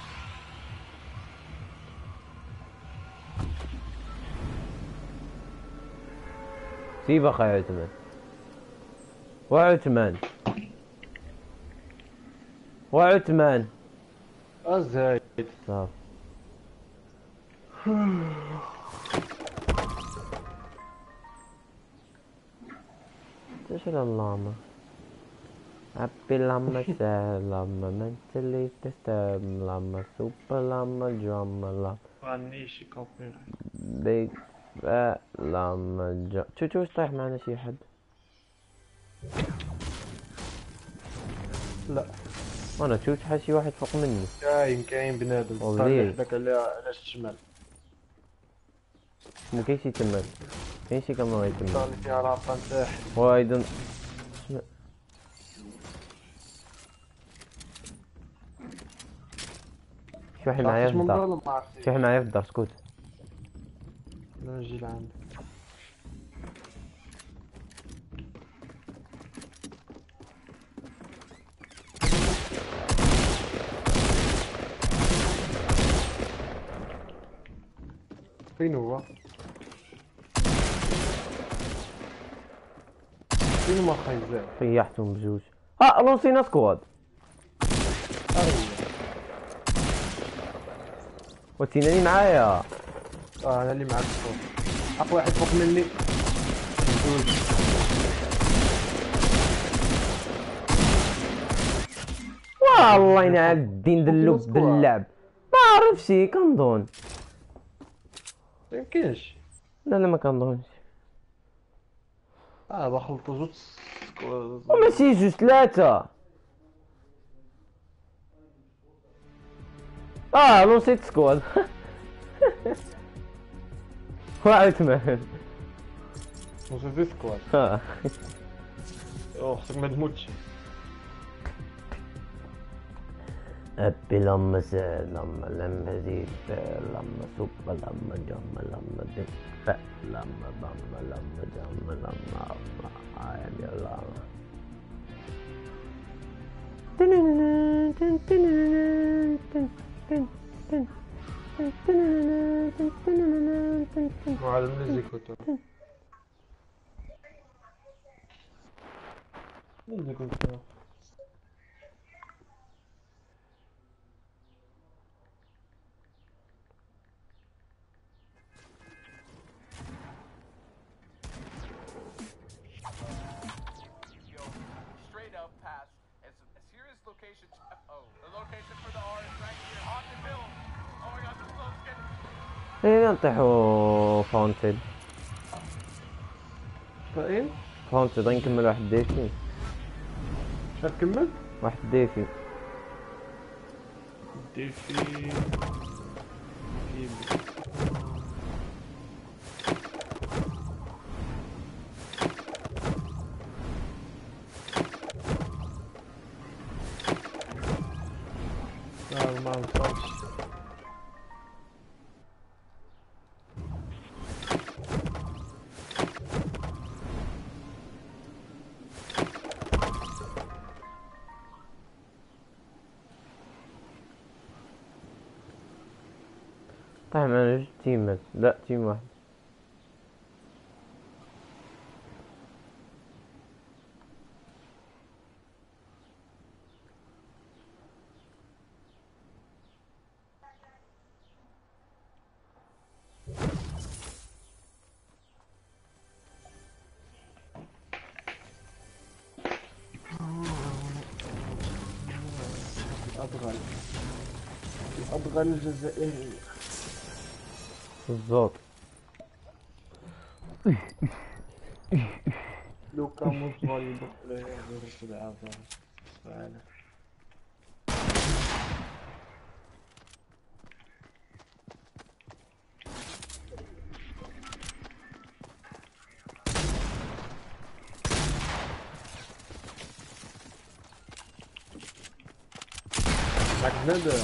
سيب اخي عثمان وعثمان ازايد صافي. تشرب اللامة عبي لما سهل لما منتلي تستم لما سوبر لما جرام لما غنيشي كوبي بيج لما شو طيح معنا شي حد؟ لا انا شفت حد شي واحد فوق مني. كاين بنادم والله. حداك على الشمال. مو كاين شي تما كاين شي كمان غير تما صار لي فيها رابطه نتاعها. وايد شي واحد معايا في الدار. شي واحد معايا في الدار سكوت. لا نجي لعندك. فين هو؟ فين ما خيزان؟ ريحتهم بجوج. لونسينا سكواد. وتيناني معايا. انا اللي معاك فوق. اقوى واحد فوق مني. والله ينعل الدين دلوب باللعب. ما عرفش كنظن. ميمكنش. لا ما كنظنش. دخلت زوج وماشي جوج ثلاثة. لونسيت سكواد. وعثمان. لونسيت سكواد. خصك ما تموتش. أبي لما زاد لما زيد لما سوب لما جم لما دق لما ضم لما جم لما عين يلا. وعلى الميوزيك ايه نطيحو فاونتد. فاين؟ فاونتد غنكمل واحد ديفي. شحال كمل؟ واحد ديفي. ما نفهمش. طيب انا جبت تيمات، لا تيم واحد. الأبغال الأبغال الجزائرية بالضبط. لو كان مصغر يدخل غير تلعب فعلا. معك ندى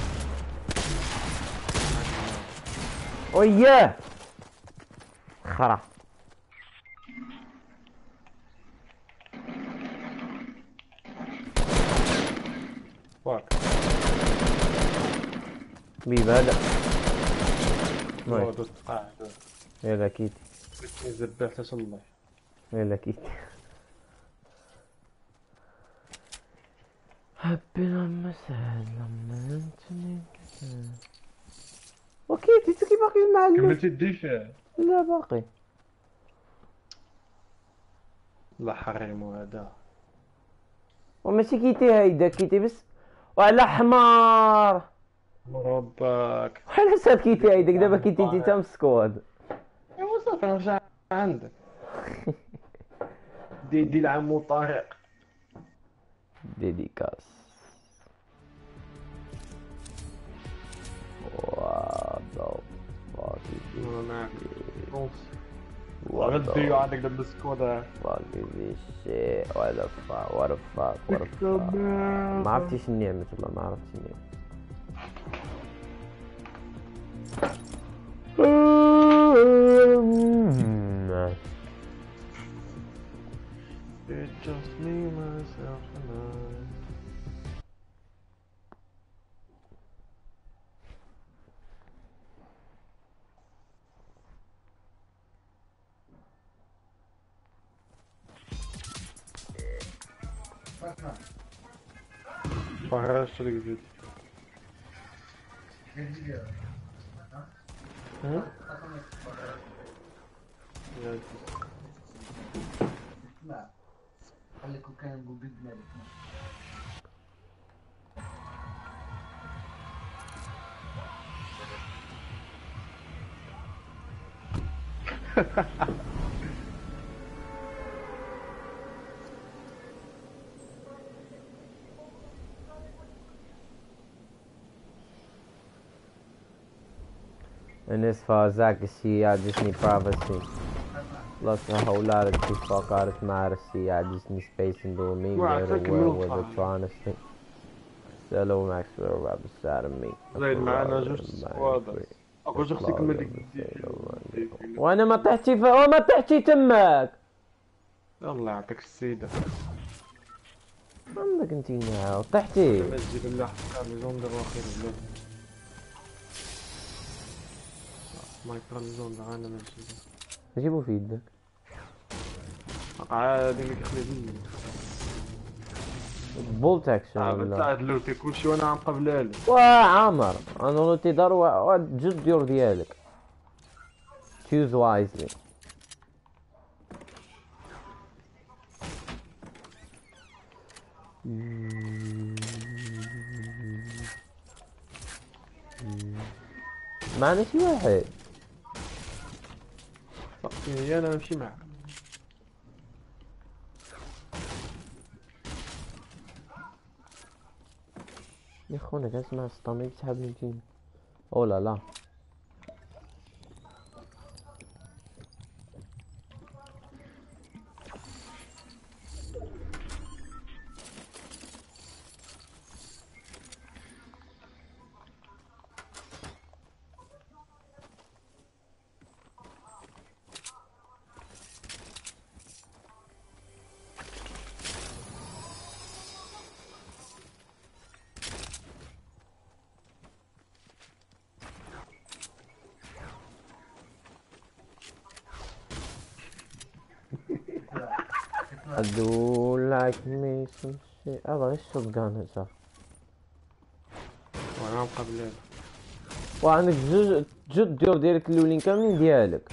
وياه خرا. فاك بيب هذا هو نايس. دوست قاعد يلا كيتي، يزبح تصلح. يلا كيتي. حبي لما سهل لما انت وكيتي تكي باقي المعلم. كملتي الدفاع؟ لا باقي. الله حريمو هذا. وماشي كيتي هيدا كيتي بس وعلى حمار. مرباك وعلى ساب كيتي هيداك دابا كيتي انت تام سكواد. ايوا صافي نرجع عندك. دي العمو طارق ديديكاس. What the fuck is this معك shit? نص What غديو the عندك دابا السكواد. fuck is this shit? What the fuck? What the fuck? What the fuck? ما عرفتيش النعمة والله ما عرفتش النعمة. It's just me, myself and I. فهرش شو اللي لا خليكم كان نقول بيج مالك. And as far as I can see, I just need privacy. Plus a whole lot of the fuck out of modesty. I just need space and doing me better where they're trying to stick. Cello Maxwell right beside of me. زايد معانا جوج سكواد. اقول شخصي كما ديك وانا ما طحتي وما طحتي تماك. الله يعطيك السيدة. عندك انتي ناو طحتي. مسجد الله حكام لزوندر واخير بلاد. ما يكره لزوندر انا مسجد. جيبو في يدك. عادي اللي كيخلي لي. بولت اكشن ولا عاد لوتي كلشي وانا عم قبلالي. عامر انا لوتي دار جد ديور ديالك. choose wisely. معنا شي واحد. فقني انا نمشي معك. يا خونا كنسمع سطامي تسحب من تيم. او لا لا. اسمع ادو لايك مي سم شي ابغى غير الشوت جان صافي. وانا مقابلين وعندك جوج الديور ديالك الاولين كاملين ديالك.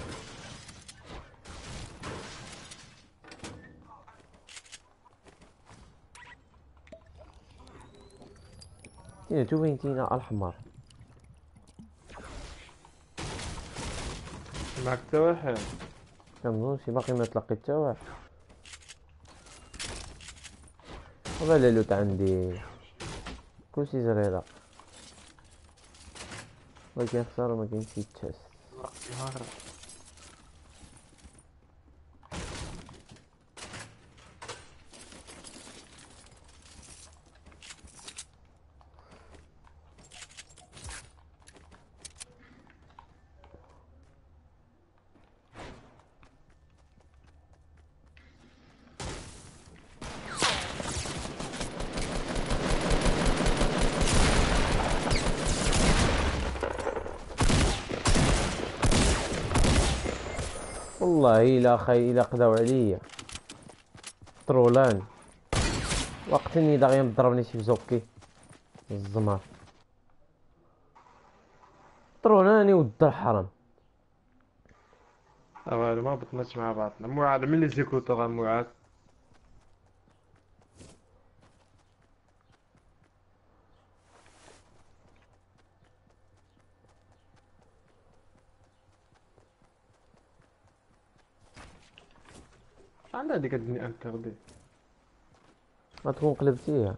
تينا توين تينا الحمر. معك حتى واحد. كنظنش باقي ما تلقيت حتى واحد. ولا لوت عندي كلشي زريرة ولكن خسارة ما كاينش شي تشاس. والله الا قداو عليا طرولان وقتني داغيا مضربني شي بزوكي الزمار طرولاني ود الحرام. ما بطناش مع بعضنا. معاد من اللي زيكوتو معاد. عندها هذيك الدنيا انتردي ما تكون قلبتيها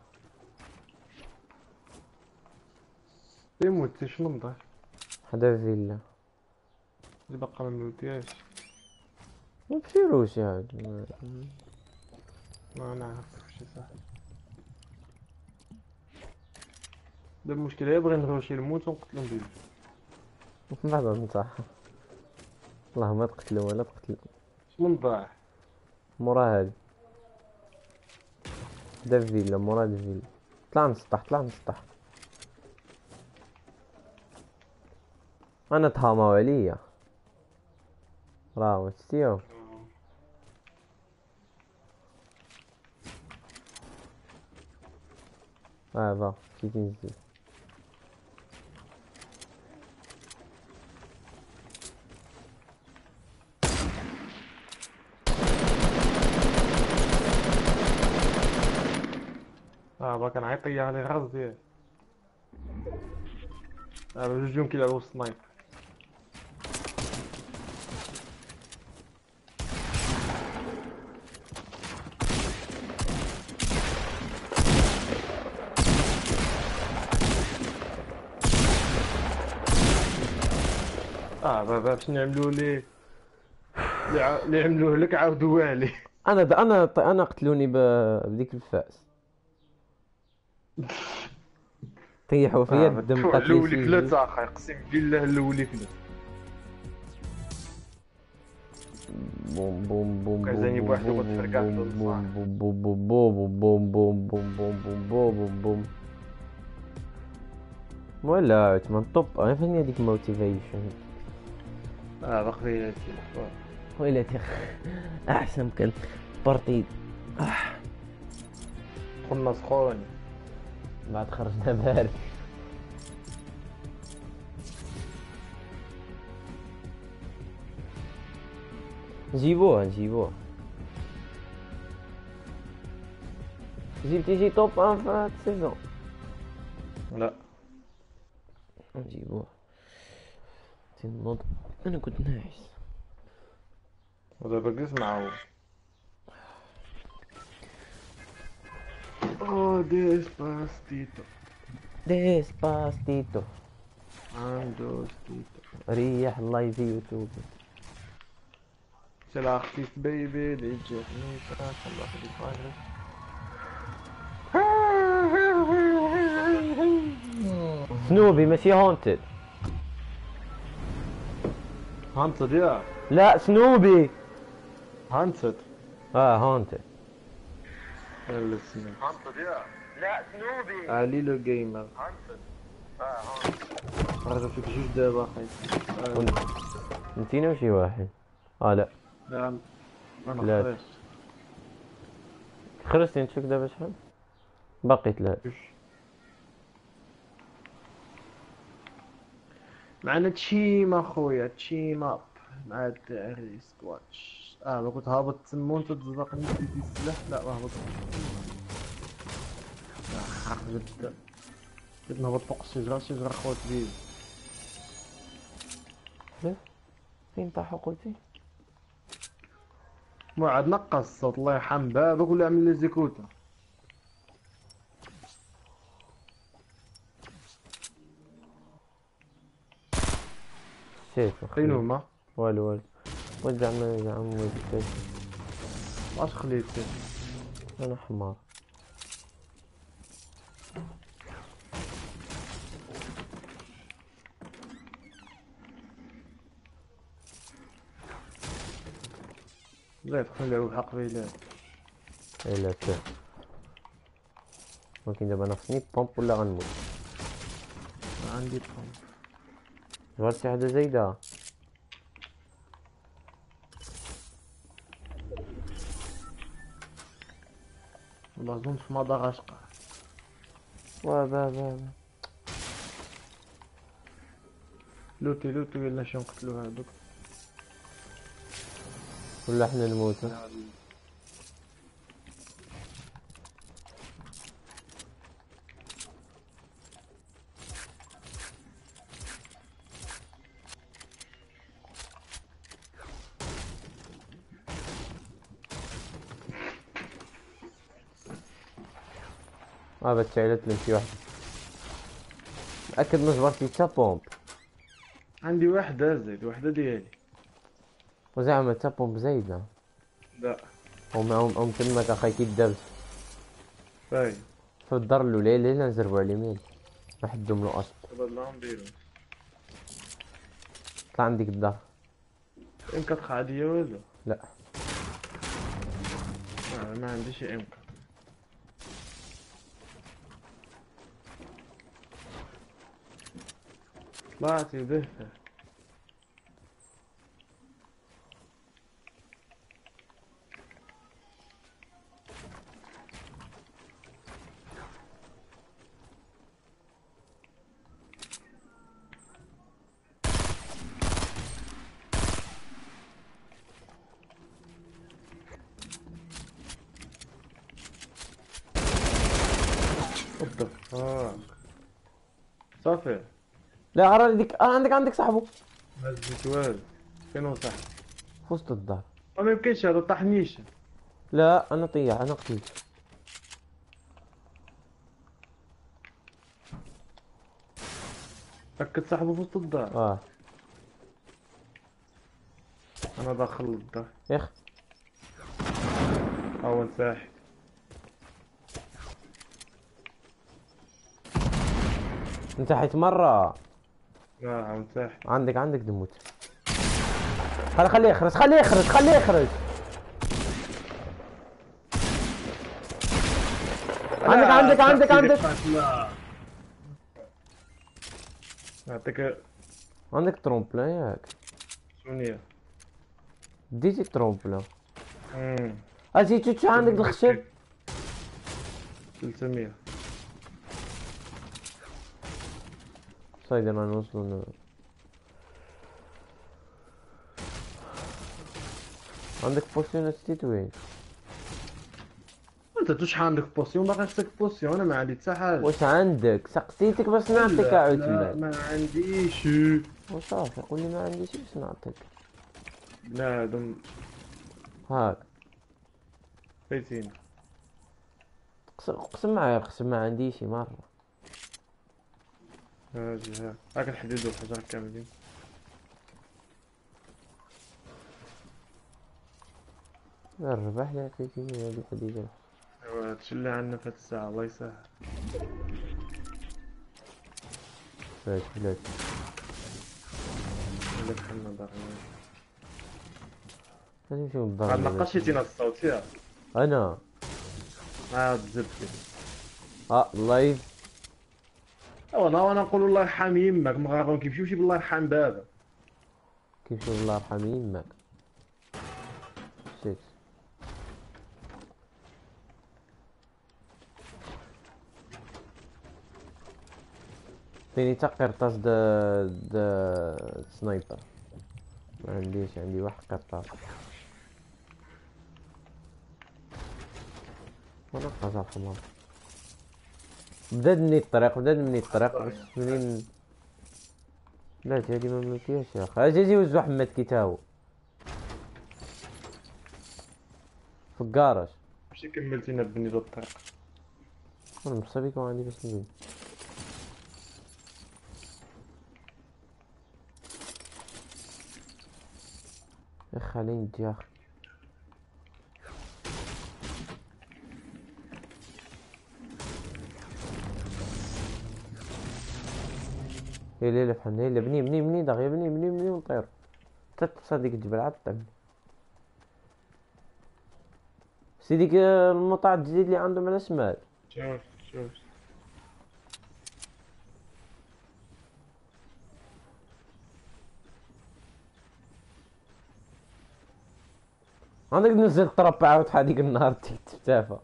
يموت شنو نضيف حدا فيلا اللي باقا ما موتياش. ما بشيروش هاد ما نعرف شي صاحبي. دابا المشكل هي بغي نروشي الموت ونقتلو بيه. من بعد نصح والله ما تقتلو ولا تقتلو. شنو نضاع مورا هادي حدا فيلا مورا هاد الفيلا. طلع من السطح طلع من السطح. انا تهاماو عليا راهو شتيو. با مشيتي نزل. باقا نعيطيا على الغاز ديالي. جوجهم كيلعبو السنايب. بابا شنو عملوا لي اللي عملوه لك عاودوه لي. انا قتلوني بديك الفاس طيحوا فيا الدم قتلي الاولي شي كلات اخا اقسم بالله الاولي كلات. بوم بوم بوم كازاني بوحدو بوم كتفرقع في بوم الصاع. بوم بوم بوم بوم بوم بوم بوم بوم بوم بوم. ولا عثمان طب انا فين هذيك موتيفيشن. باقي ويلاتي احسن كان بارتي كنا سخون. بعد خرجنا بارد. نجيبوها جبتي شي توب ان في هاد السيزون. لا نجيبوها تنوض. انا كنت ناعس ودابا جلس معاه. ديسباستيتو عنده ستيتو. ريح الله في يوتيوب. سلا خفيف بيبي اللي جاتني خلاه في الفايروس. سنوبي ماشي هونتد. هانتد يا لا سنوبي. هانتد هونتد. يلا سنوبي هانتد يا لا سنوبي علي لو جيمر هانتد. راه فيك جوج دابا اخي. نتينا وشي واحد لا لا انا لا. خرجت. خرجتي نشوف دابا شحال باقي 3. معنا تشيما خويا تشيما مع الدراري سكواتش. ما كنت هابط تما وانت تزرقني في السلاح. لا ما هبط. حق جد نهبط فوق الشجرة خوات بيه. فين طاحوا قلتي؟ ما عاد نقص الصوت الله يرحم بابك ولا عمل لي زيكوتا. شيت فين هما؟ والو زعما واش خليتي؟ انا حمار. لا تخليو الحق بيلات. لا تا ولكن دابا انا خصني بومب ولا غنموت. ما عندي بومب. جبرت شي حاجه زايده. والله ظن في مدغشقر. با لوتي ولا شي نقتلو هادوك ولا حنا نموتو. بتشعلت لي شي واحد. متأكد ما جبرتي تا بومب. عندي واحدة زايد واحدة ديالي. وزعما تا بومب زايدة. لا هم تماك اخاي كي دابز فاين في الدار الاولى اللي نزربو على اليمين نحدو من الاصل. دابا لا نديرو. طلع عندك الدار. ام كتخ عادية ولا؟ لا ما عنديش ام. طلعتي به. صافي. لا عرى ديك عندك صاحبو. ما زدت والو. فين هو صاحبي؟ في وسط الدار. ما يمكنش هذا طاح نيشان. لا انا طيح انا قتلت. فكت صاحبه في وسط الدار. انا داخل الدار. ياخ اول ساحب. انتحيت مرة. عاود ساحب. عندك دموت. خليه يخرج عندك نعطيك. عندك ترومبلان ياك. شنو ديتي ترومبلان. اجي عندك الخشب 300. صايدة ما نوصلو. عندك بوسيون ستيت وين؟ انت شحال عندك بوسيون؟ باقي خصك بوسيون. انا ما عندي حتى حاجه. واش عندك؟ سقسيتك باش نعطيك عاود لا المال. ما عنديش. وصافي قولي ما عنديش باش نعطيك. بنادم هاك فايتين. اقسم معايا اقسم ما عنديش مرة. هاجي هاك الحديد والحجر كاملين. لا الرباح لا كيفية هادي الحديدة. ايوا هادشي اللي عندنا في هاد الساعة الله يسهل. فاش بلاد الا دخلنا دارنا غادي نمشيو للدار. عاد نقشيتينا الصوت ياك. انا عاد زبدتي. اللايف. وانا نقول الله يرحم يماك. مغاربة كيمشيو شي بالله يرحم بابا. كيف الله يرحم يماك. شيت عطيني تا قرطاس د سنايبر. ما عنديش، عندي واحد قرطاس. وانا قاطع الحمار. بدا مني الطريق باش منين. لا هادي ما ملكياش يا اخي. اجي وزو حماد كيتاهو في الكراج. ماشي كملتينا بني ذو الطريق. انا مصابي كون عندي باش نبين. يا اخي خليني ندي يا اخي. لا فحال لا بني دغيا بني ونطير حتى توصل ديك الجبل عاد طيب. سي ديك المطاع الجديد اللي عندهم على الشمال. شوف عندك نزل الطراب عاود هذيك النهار تختفى.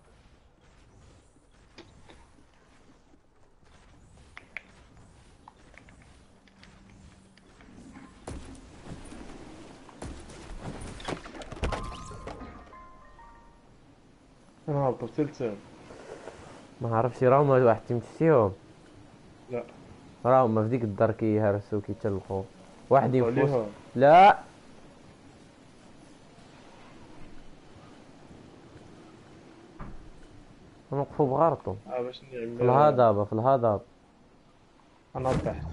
انا هابط سلسل. ما عرفتش راهم واحد تمشيهم. لا راهم في ديك الدار كيهرسو كيتلقوا واحد ينفوس. عليها. لا نوقفوا بغارتهم باش نعمل في الهضبه. انا تحت.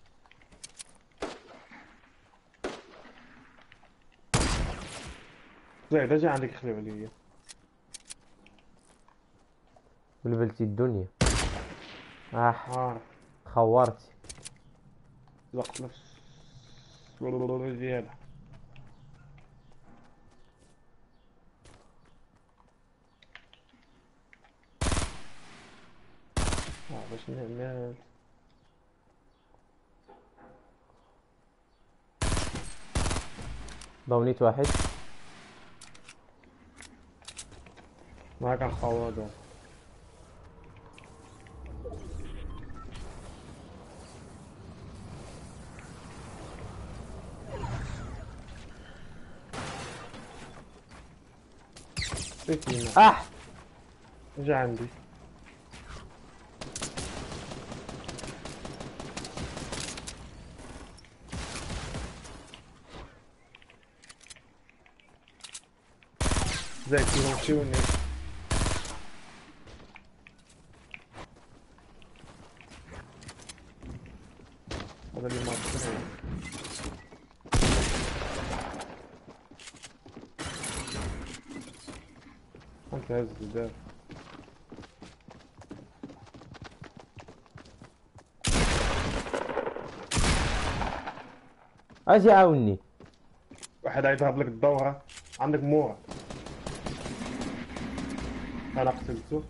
زيد اجي عندك خليو عليا. بلبلتي الدنيا. عارف خورتي. زقت نفس ديالها. باش نعمل باونيت واحد. ما كنخوضو. اجا عندي. زي كيمشيوني. هذا اللي ما تصير. انت هز الدار. اجي عاوني. واحد يذهب لك الدورة. عندك مورا. انا قتلته.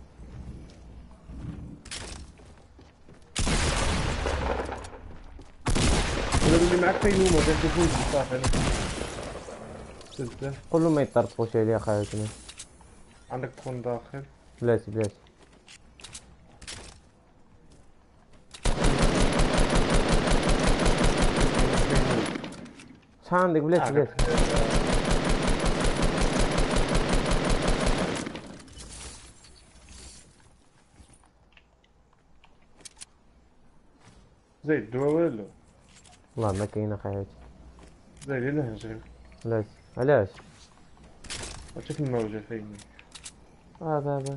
اللي معك فين هو جات تفوز صافي. قتلته. قول له ما يطرطقوش عليا خايتنا. عندك تكون داخل. بلاتي شحال عندك؟ بلاتي زي الدواء والو. والله ما كاينه خايتي. زي اللي نهجر. بلاتي علاش؟ شوف الموجة فين. بابا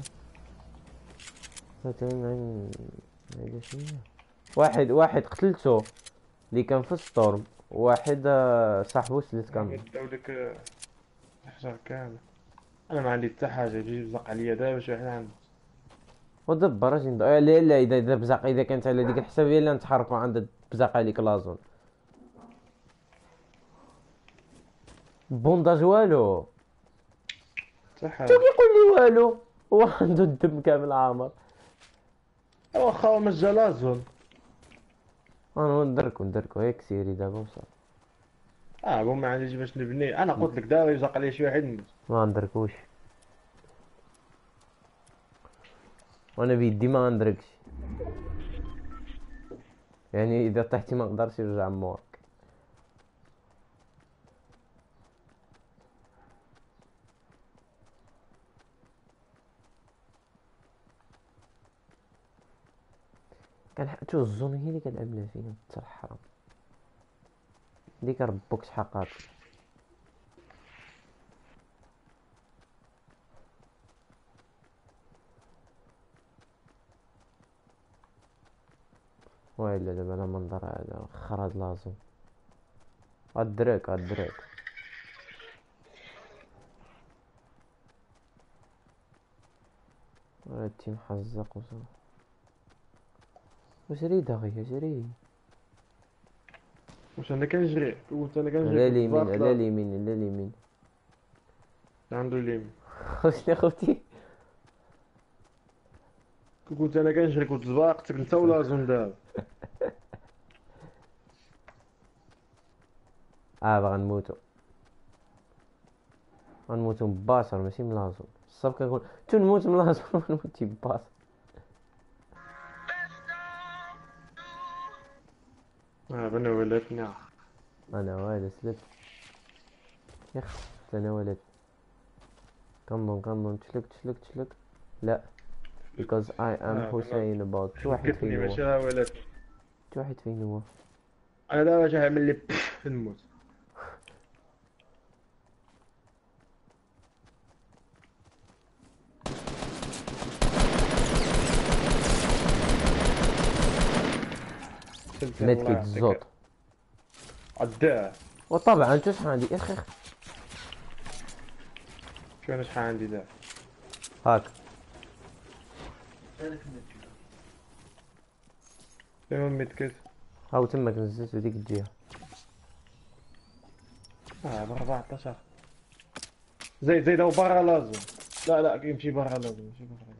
هيدا شنو؟ واحد قتلته اللي كان في الستورم، واحد صاحبو سلت كامل. بداو لك الحجر كامل. انا ما عندي حتى حاجة. يجي يبزق عليا دابا شي واحد عنده. ودبر اجي لا اذا بزاق، اذا كانت على ديك الحسابيه لا نتحركوا عند بزاق عليك لازون. بونداج والو. حتى حاجة. شو كيقول لي والو؟ هو عنده الدم كامل عامر. واخا هو مجا لازون. انا ندركو هيك سيري دابا وصافي. قوم ما عنديش باش نبني. انا قلت لك دابا يزق عليا شي واحد نموت. ما ندركوش، وانا بيدي ما ندركش. يعني اذا طحتي ما نقدرش يرجع مورك. شوف الزون هي اللي كنلعب فيها حتى الحرام ديك ربوك شحال قاتل. ويلا دابا لا منظر هذا خر هاد لازم غدريك هادشي محزق وصافي. وجري دغيا جري واش انا كنجري كنت انا على كنجري كنت اليمين على باطل اليمين على اليمين. عنده اليمين. خوتي خوتي كنت انا كنجري كنت سباقتك انت ولا زون دابا. باغا غنموتو مباشر ماشي ملازم الصاف كنقول تنموت ملازم ونموت مباشر. انا ولاتني انا والد سلت يخ انا ولد كنظن تشلك لا because I am حسين about شي واحد فكتني فين ماشي هو ولاتني. شي واحد فين هو انا دابا جا عامل لي نموت. ميدكيت الزوط عداه. وطبعا انت شحال عندي اخ شو انا شحال عندي دابا هاك فين ميدكيت. هاو تماك نزلت ديك الجهه. ب 14 زيد هو برا لازم. لا يمشي برا لازم يمشي برا لازم.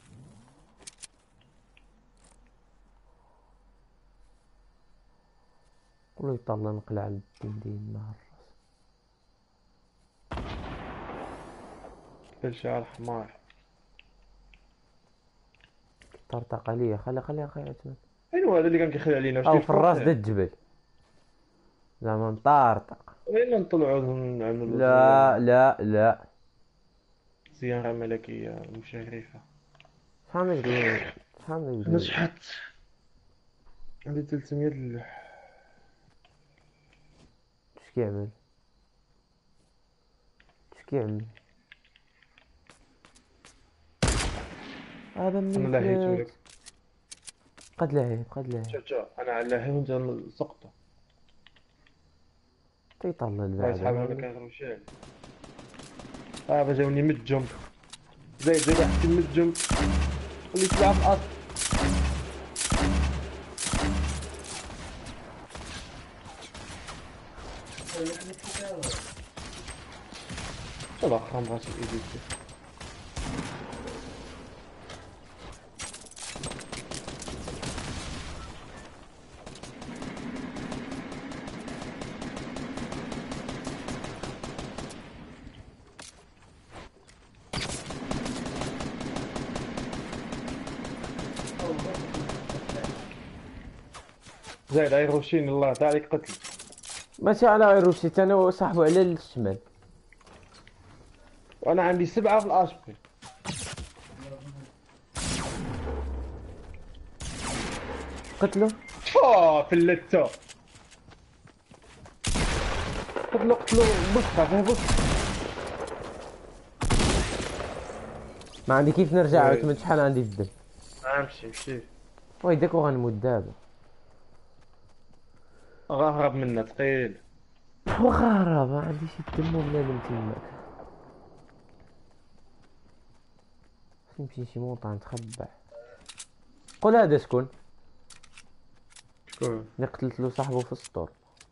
قولوا يطلع نقلع على الدين ديال النهار كل شعر حمار. طرطق عليا خلي اخي عثمان. ايوا هذا اللي كان كيخلي علينا واش او كاين في الراس فورتنايت. د الجبل زعما مطارطق. وين نطلعوا نعملوا لا زيارة ملكية مشرفة. شحال من انا الجبل شحت عندي 300 اش كيعمل هذا انا منين لهيتو فلات لك. قد لهي شوف انا على هي وانت سقطه. تيطلع الله البعد يسحبها ما كنهضروش عليه. جاوني مد جمب. زيد حتى مد جمب. خليك تلعب في الاصل. والله خام غاشي ايديتي. زيد ايروشين الله تعالى قتل. ماشي على غير وشيت انا وصاحبه على الشمال. وانا عندي 7 في الاشبي. قتلو فلتو. قتلو بصها فيه بص. ما عندي كيف نرجع عثمان شحال عندي في الدم. مشي ويدك وغنموت دابا. غهرب منا ثقيل. وغهرب ما عنديش الدم وبنادم تماك. نمشي شي موطع نتخبع. قول هذا شكون اللي قتلت له صاحبه في السطور.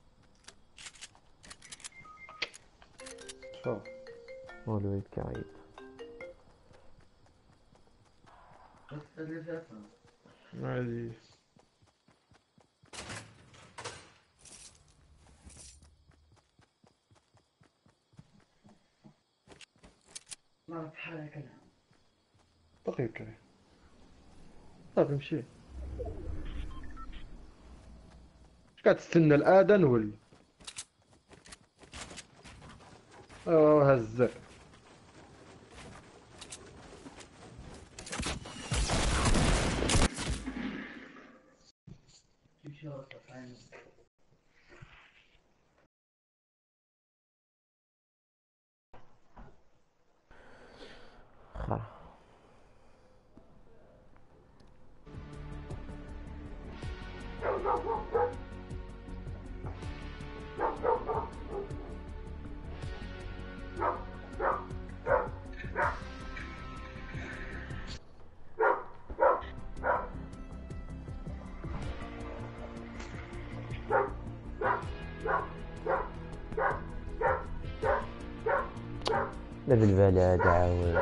شوف الوليد كعيب. هادي ما عرفت حالك انا. باقي كري. صافي مشي. كتستنى الاذان ولا هزك خرا. لا بالبلاد عاود.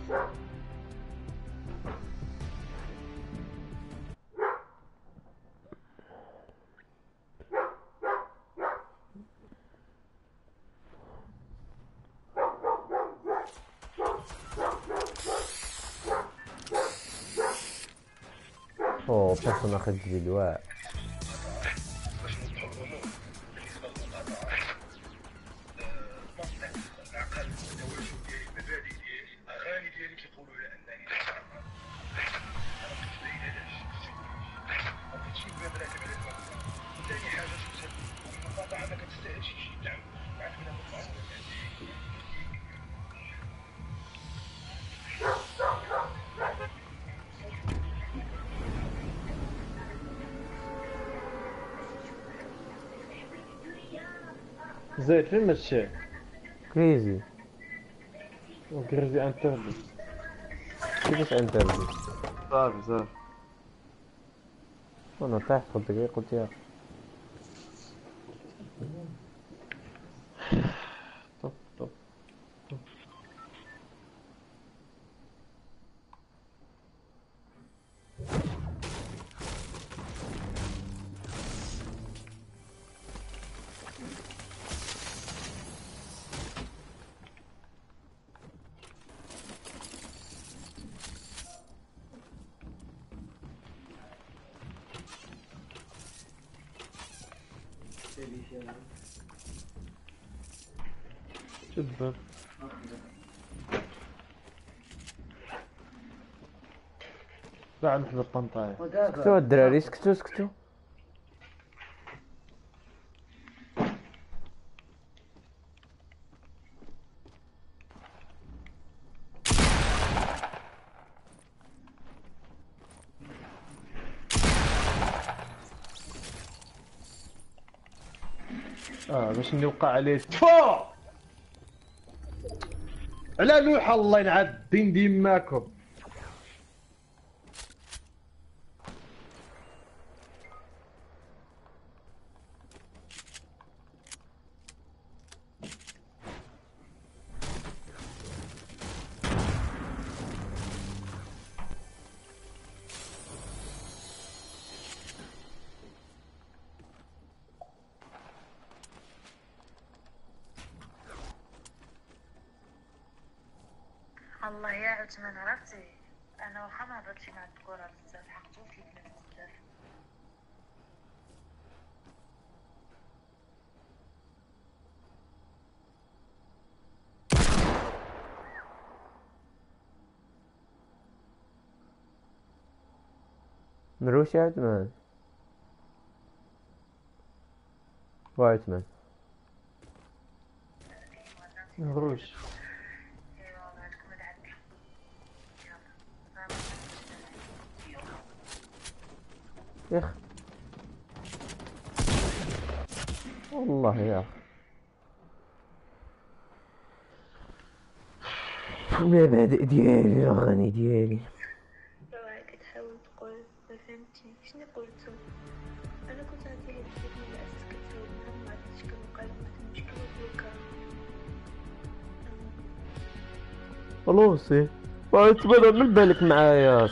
اوه بيرسوناج جديد واعر. زيد فين مشى كريزي. وكريزي انترلي كيفاش انترفيو؟ صافي انا طاحت في الدقيق قلت يا طب شد بعد نحن الطنطاية سكتوا الدراري سكتوا. باش نوقع عليه تفا على لوح الله ينعاد الدين ديماكم الله يا عثمان عرفتي انا واخا ما هضرتش مع الكره بزاف حقتو في البنات بزاف. نروح يا عثمان. وعثمان نهروش يخ والله يا اخي المبادئ ديالي الاغاني ديالي. راك تحاول تقول ما فهمتي شنو قلتو. انا كنت غادي هاد الفيديو من الاساس كتساوي ما عرفتش كنوقع واحد المشكل بلوكا. خلاص وعثمان من بالك معايا.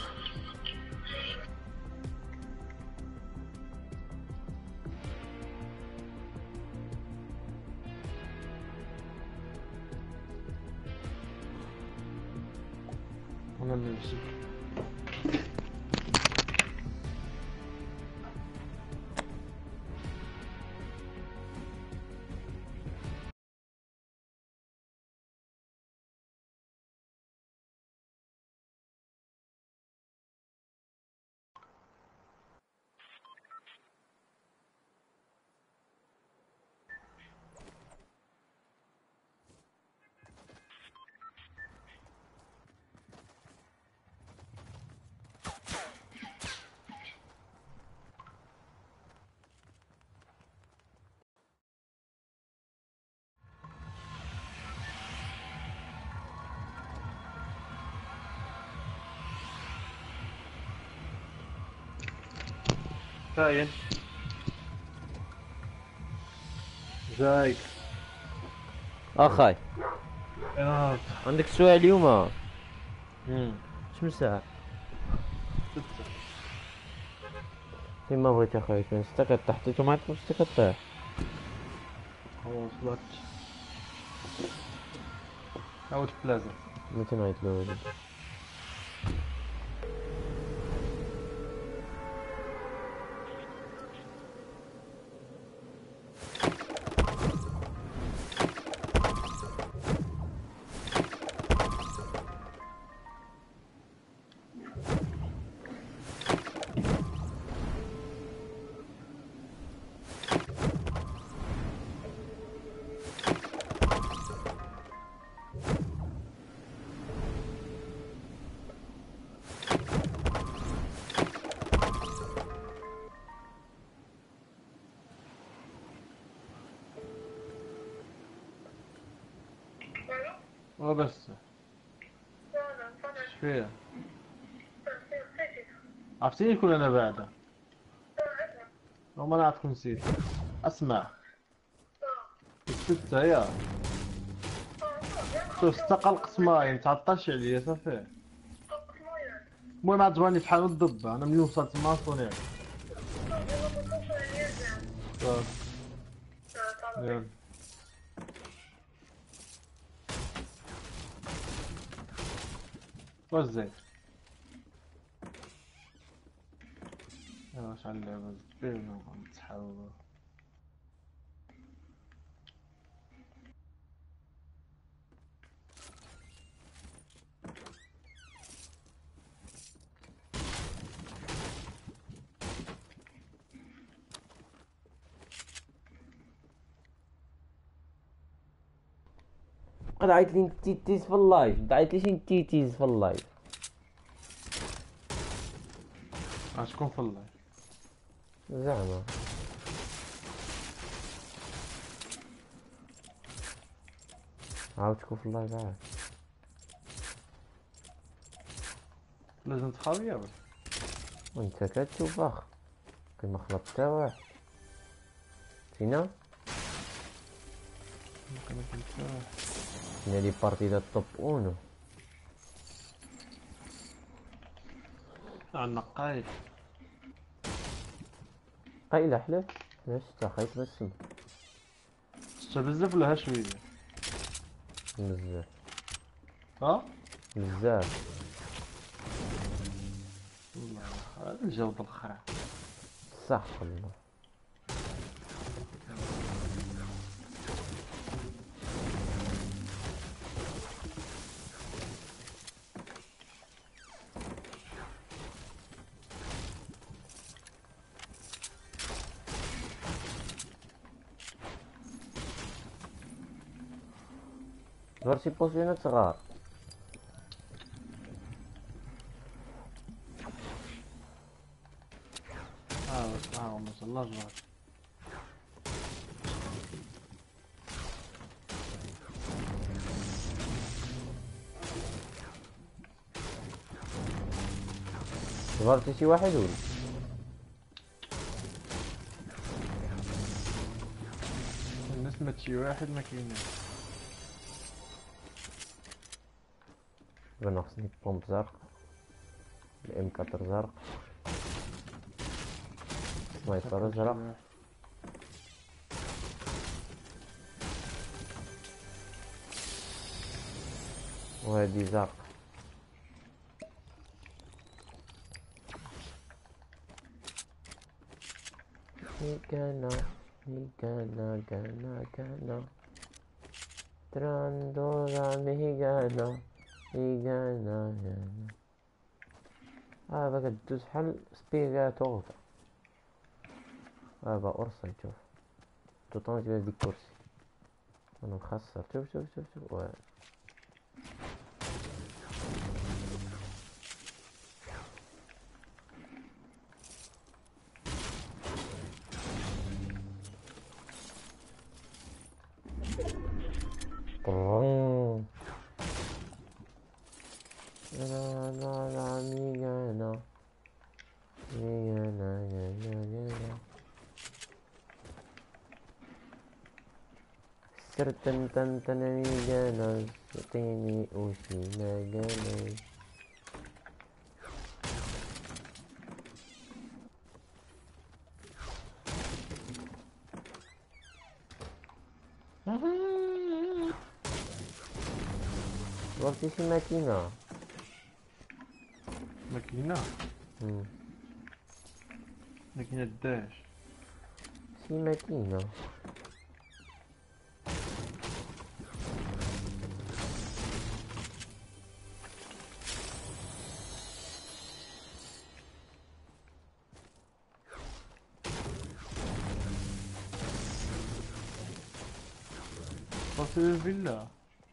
انا نمشي كاين جايك اخاي عندك سؤال اليوم؟ شو من ساعة؟ 6 فيما بغيت اخاي كان ستة تحطيتو معك ستة كطيح. خلاص وقت اوت بلازا. متى نايت لود؟ وبس ايش فيها؟ عرفتيني كل انا بعده وما نعرفك نسيت. اسمع الستة يا شوف 6 قلقت ماي متعطلش عليا صافي. المهم عجباني في حال الضبة انا ملي وصلت ما صوني يلا واش زين واش على اللعبة زين نتحاول. دعيت لي تيتيز في اللايف، دعيت لي شي تيتيز في اللايف. شكون في اللايف؟ زعما عاود شكون في اللايف عاد. لازم تخاوي يا ولد. وانت كتشوف اخ كيما خلط تا واحد فينا فينا لي بارتيدا توب اونو عندنا قايد قايلة حلف علاش تا خايت بسم شتا بزاف ولا ها شوية؟ بزاف ها؟ بزاف. والله هذا الجودة الخير صح والله. غير بوزيونات صغار. ما وصلناش بعد. صغرتي شي واحد ولا؟ نسمة شي واحد ما كاينش. انا خصني بومب زرق الام 4 زرق سنايبر زرق وهادي زرق. ميغانا تراندورا ميغانا باقا دوز بحال سبيغاتو با أرسل. شوف توطون جبال ديك كرسي انا مخسر. شوف لا ميغانا سرتن تنتني جانا تعطيني اوشي ما جانا. وقتي شي ماكينة. ماكينة ماكينة داش. شي ماكينة. وصل الفيلا.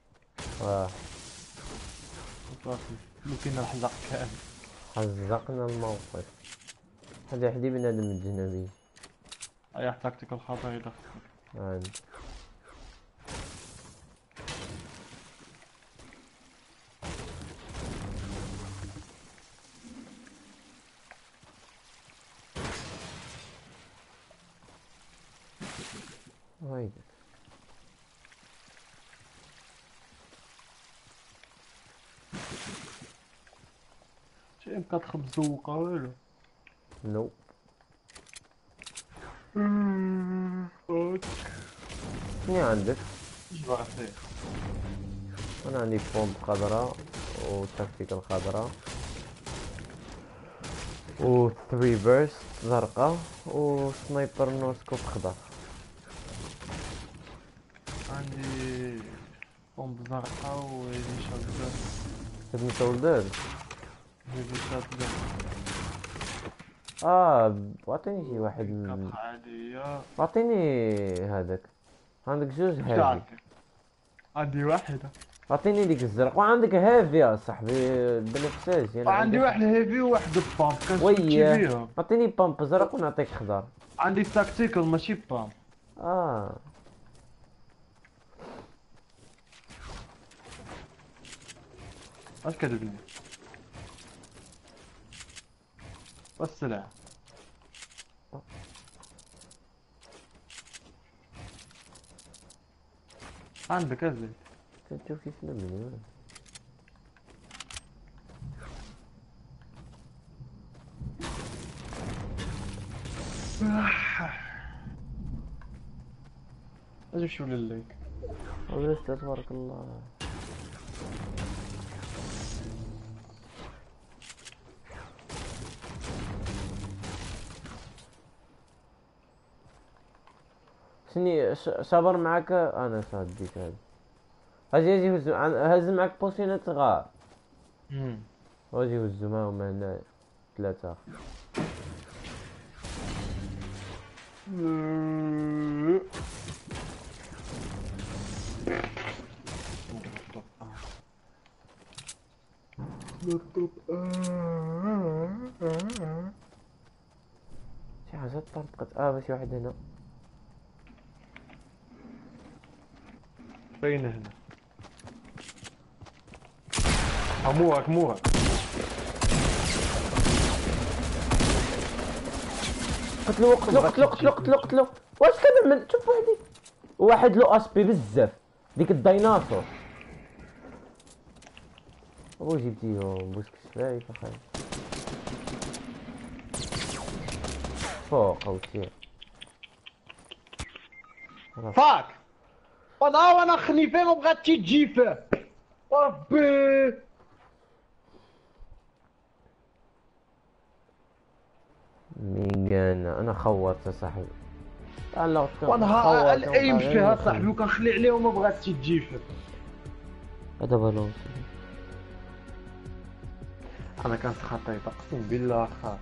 صافي ممكن نحزق كامل. حزقنا الموقف. هذا حدي بنادم الجنبي. اي تكتيك الخطر اذا خطر. عاد هايدي شي بقات خبز زوقة والو. نو. شنو عندك؟ اش باغي فيه؟ انا عندي بومب خضراء وتكتيكال خضراء و 3 بيرست زرقاء وسنايبر نوسكوب خضر. عندي بومب زرقاء وهيدي شوتجان. تبني شولدر. هيدي شوتجان. اعطيني شي واحد من... قطعة عادية. اعطيني هذاك. عندك جوج اش هافي. عندك؟ عندي واحدة. اعطيني ديك الزرق وعندك هافي يا صاحبي بنفساش يعني. عندي واحد هيفي وواحد بامب كنسويتشي ويه فيهم. اعطيني بامب زرق ونعطيك خضر. عندي تاكتيكال ماشي بامب. اش كتبني؟ والسلام. عندك ازيد. تشوف كيف نبني. اجي شو لليك. ولسه تبارك الله. شني صبر معك انا صديك هذا. اجي هز معك بوشينات صغار. واجي وزو معهم هنا 3. شي حاجة طرقت. ماشي واحد هنا. فين هنا؟ همورك مورك. قتلو. واش كنعمل؟ شوف وحدي. واحد لو اسبي بزاف. ديك الديناصور. جبتيهم بوسك الشفايف اخاي. فوق اوتي. فاك وانا خني فين وبغات تجي فيه. ربي ميغانا انا خورت صاحبي. الله وانا الايم فيها صاحبي وكنخلي عليهم وبغات تجي فيه. هذا بالونس. انا كنتخطيت اقسم بالله خاف.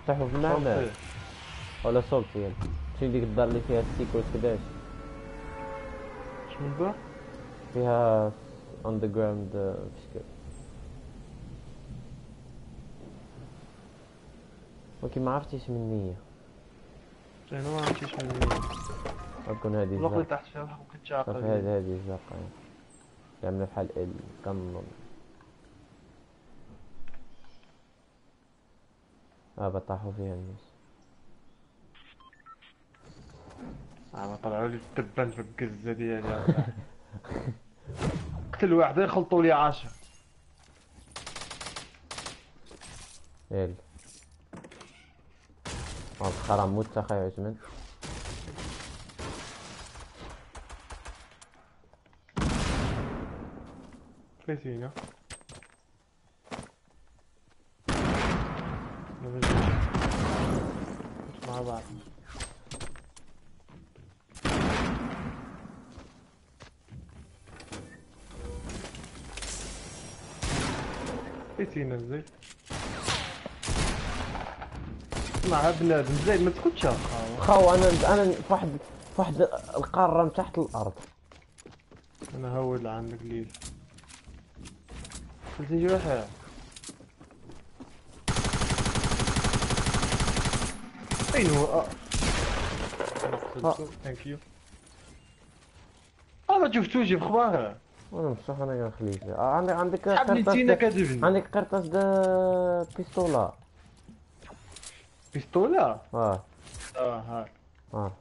طيحوا في المعمل ولا سولتي يعني شنو ديك الدار اللي فيها السيكوت كداش شنو الدار؟ فيها اندرجراوند فشكل ولكن ما عرفتيش مني انا ما عرفتش منين غتكون هادي الوقت اللي الزرقاء تحت فيها بحال كتعاقل صافي هادي الزرقاء عامله بحال ال كنظن بطاحوا فيها الناس ما طلعوا لي التبان في الكزه ديالي اصاحبي قتل واحد يخلطوا لي 10 ياك الخرا موت اخاي عثمان فيتينا مع بعض فيتينا زين مع بنادم زين ما تكونش خاو انا في واحد القاره من تحت الارض انا هو اللي عندك ليل تيجي واحد اين هو ثانك يو ما شفتوش في اخباره انا مصح انا كنخليه عندك حبيتينا كدبني عندك قرطاس د بيستولا بيستولا ها ها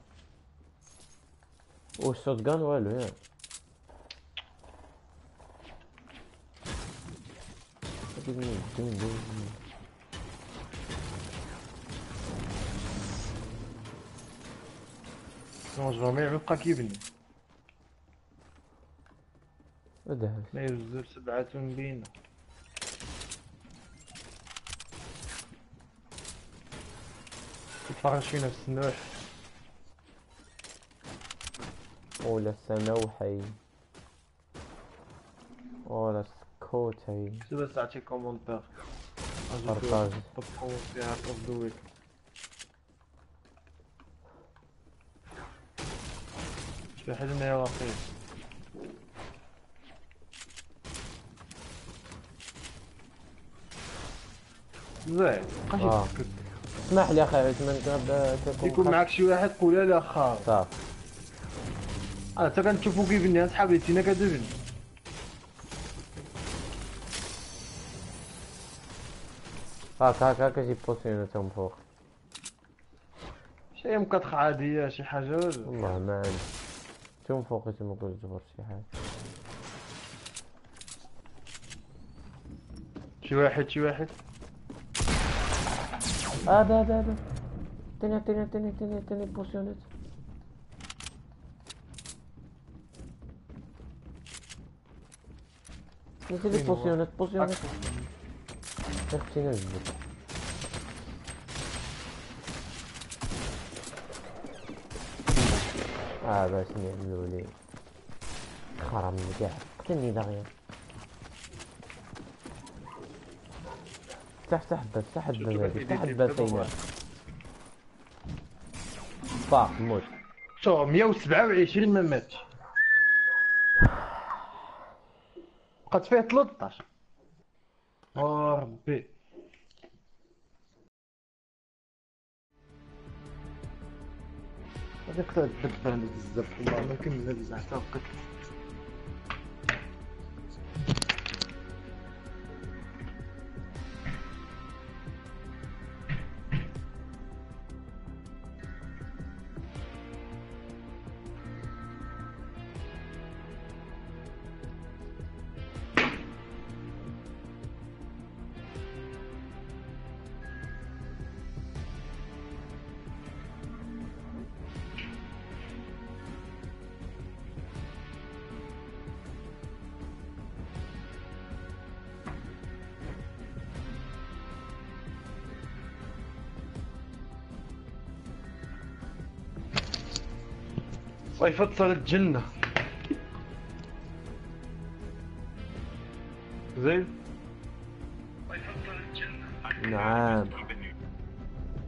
والشوت جان والو ياك واش رامي يبقى كيبني ادهش لا يوزر 7 بينا يتفرج فينا في السنوح ولا السنوحي ولا سكوتي بس تعطي كومونتير بارطاج طبقوا فيها تفضويك شي حاجة ما واقعي زين بقاش يسكت اسمح لي اخي عثمان كنبدا يكون معاك شي واحد قولها لا خاف صافي حتى كنشوفو كيبني صحابي تينا كدبني هاك كيجي بوسيون تا من فوق شي مكطخ عادية شي حاجة ولا والله ما عندي تا من فوق تما كنت جبر شي حاجه شي واحد هذا تاني بوسيونات نزيد بوسيونات اختي نزل باش نعملو ليه خرم كاع قتلني دغيا افتح الباب فينا فاق موت شو 127 ما ماتش بقات فيه 13 ربي هذاك تاع الدبان بزاف والله ما كمل هذا زعما قتل صيفت صارت الجنة زين نعم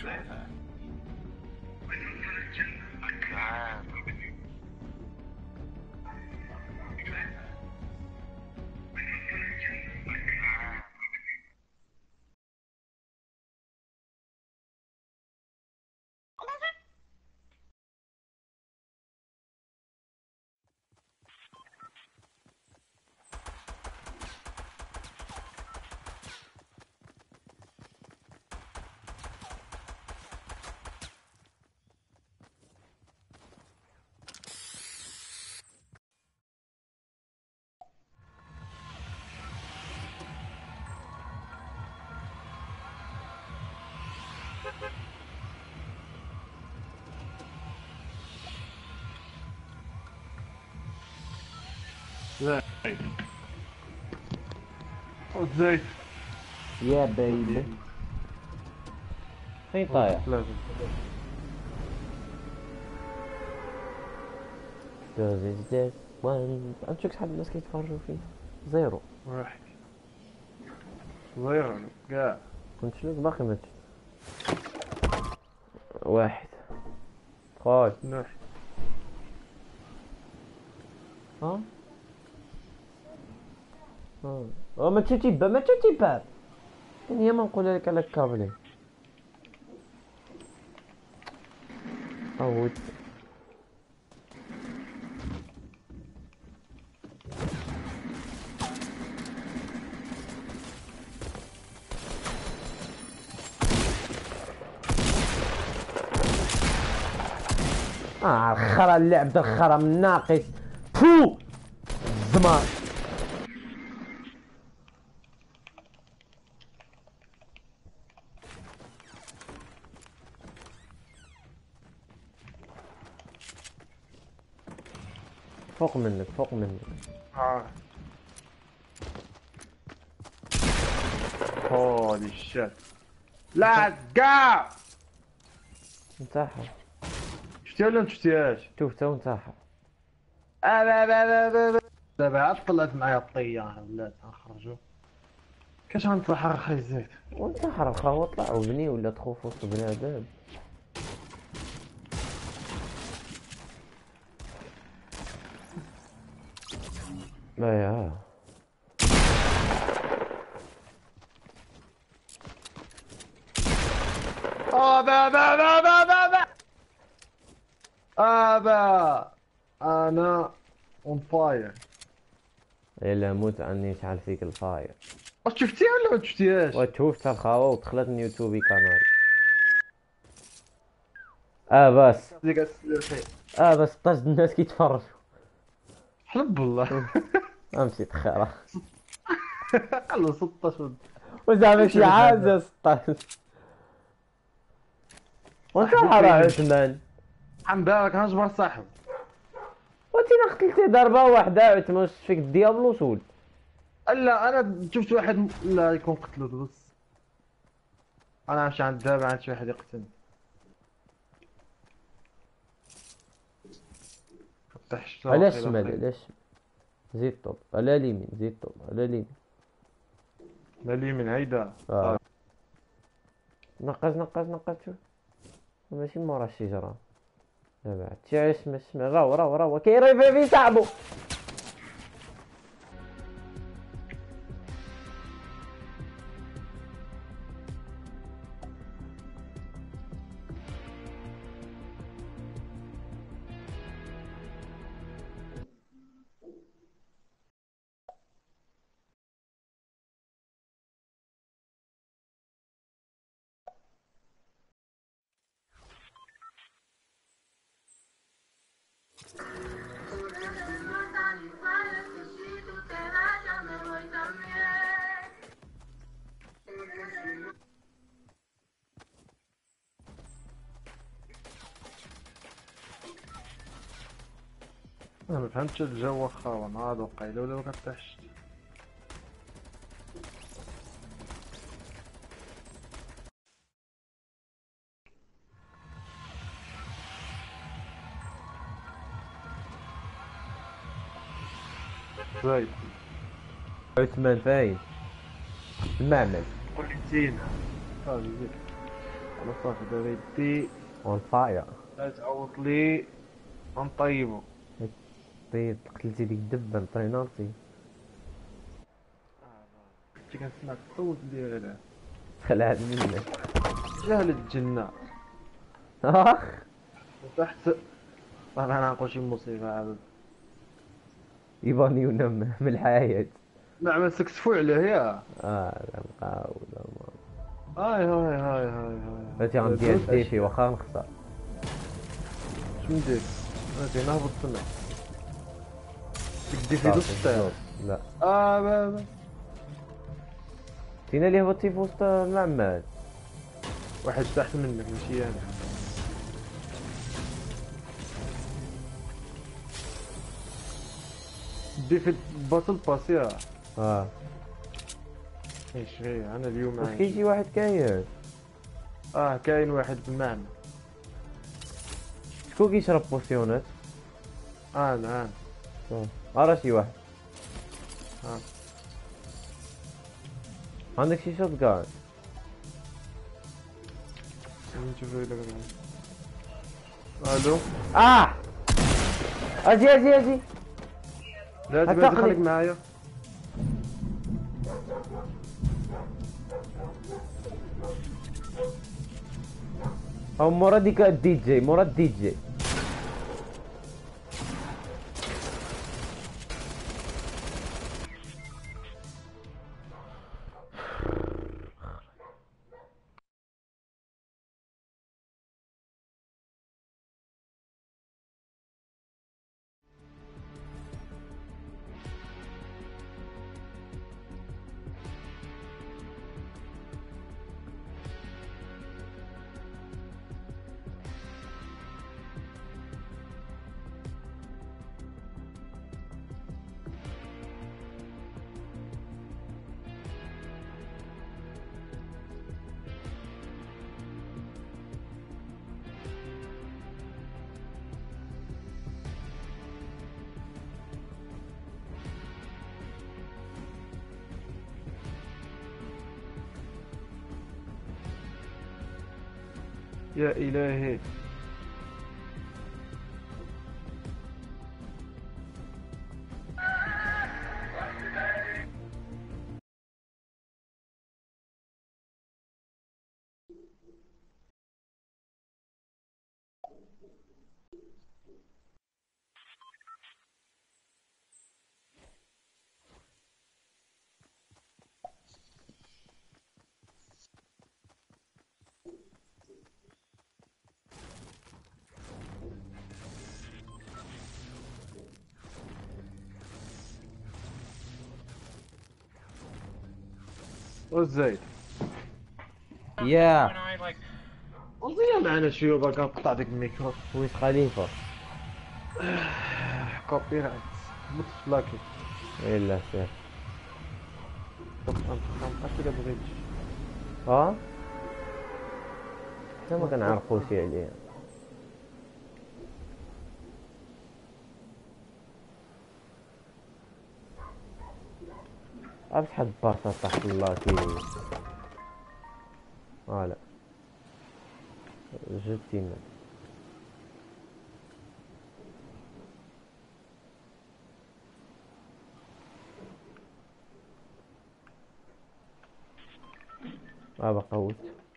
زيت يا بيبي فين طايح؟ لازم Cause it's just one. نشوف شحال الناس كيتفرجوا فيه. زيرو. واحد صغير كاع كنت شنو باقي ما واحد. خويا. واحد ها؟ ما تشتي ما تشتي باب. هي ما نقول لك على الكابلين. أود. الخرا اللعب دا الخرا من ناقص. فو الزمار. فوق منك فوق منك. هولي شيت لا كاع انتحر. شفتيها ولا ما شفتيهاش؟ شوف تو انتحر. دابا عاد طلعت معايا الطياره ولات نخرجوا كاش غنطلع اخي الزيت وانتحر الخاوة طلع وبني ولا تخوف وسط بنادم. لا يا ابا انا اون فاير. الا موت عني شحال فيك الفاير. واش شفتيها ولا ما شفتيهاش؟ وتشوف الخاوة ودخلت من يوتيوبي قناي. بس بس 16 الناس كيتفرجوا. حلب والله. مشيت خيرا. خلص 16 وزعما شي عازة 16. وانتحر عثمان. عم بالك هنجبر صاحب. وانتينا قتلتي ضربة واحدة عثمان فيك الديابلو سول. لا انا شفت واحد لا يكون قتلو بس. انا نمشي عند دابا عند شي واحد يقتلني. فتح علاش شمال علاش زيد طوب على اليمين زيد طوب على اليمين. لا اليمين هيدا. نقز نقز نقز شوف ماشي مورا الشجرة. لا بعد شي علاش الشمال راهو كيريفي في صاحبو. انا ما فهمتش الجو واخا وناض وقيله ولا ما كطيحش. زايد عثمان فاين المعمل. قلتينا انا صافي دابا يدي اون فاير. تعوض لي غنطيبو. طيب قتلتي ديك الدبه طينارتي. كنت كنسمع الصوت ديالها خلعت منك. جهل الجنة اخ وتحت. صافي انا نقول شي مصيبة عاد. يبان ينام من الحياة. ما سكسفو عليه يا. لا مقاول هاي هاي هاي هاي هاي. بلاتي غندير الديفي واخا نخسر. شنو ندير؟ انا نهبط تما. الديفي دوز الطير. لا بابا تينا اللي هبطتي في وسط المعمل. واحد تحت منك ماشي انا. الديفي باتل باس يا. ايش هي انا اليوم واش عايش. كاين شي واحد كاين. كاين واحد بالمعنى. شكون كيشرب بوسيونات؟ انا راه شي واحد. ها عندك شي شوت كان؟ نشوف لك. الو. اجي لا تبغي خليك معايا. او مورا ديك الدي جي مورا الدي جي. يا إلهي. والزايد يا وزيا معنا شويه باقا نقطع ديك الميكرو. ويس خليفه. كوبي رايت بوت فلاكي. الا سير. انت الا بغيتي حتى ما كنعرفوش عليها. عرفت حد بارسا تحت اللاكي. لا جبتينا. بقوت.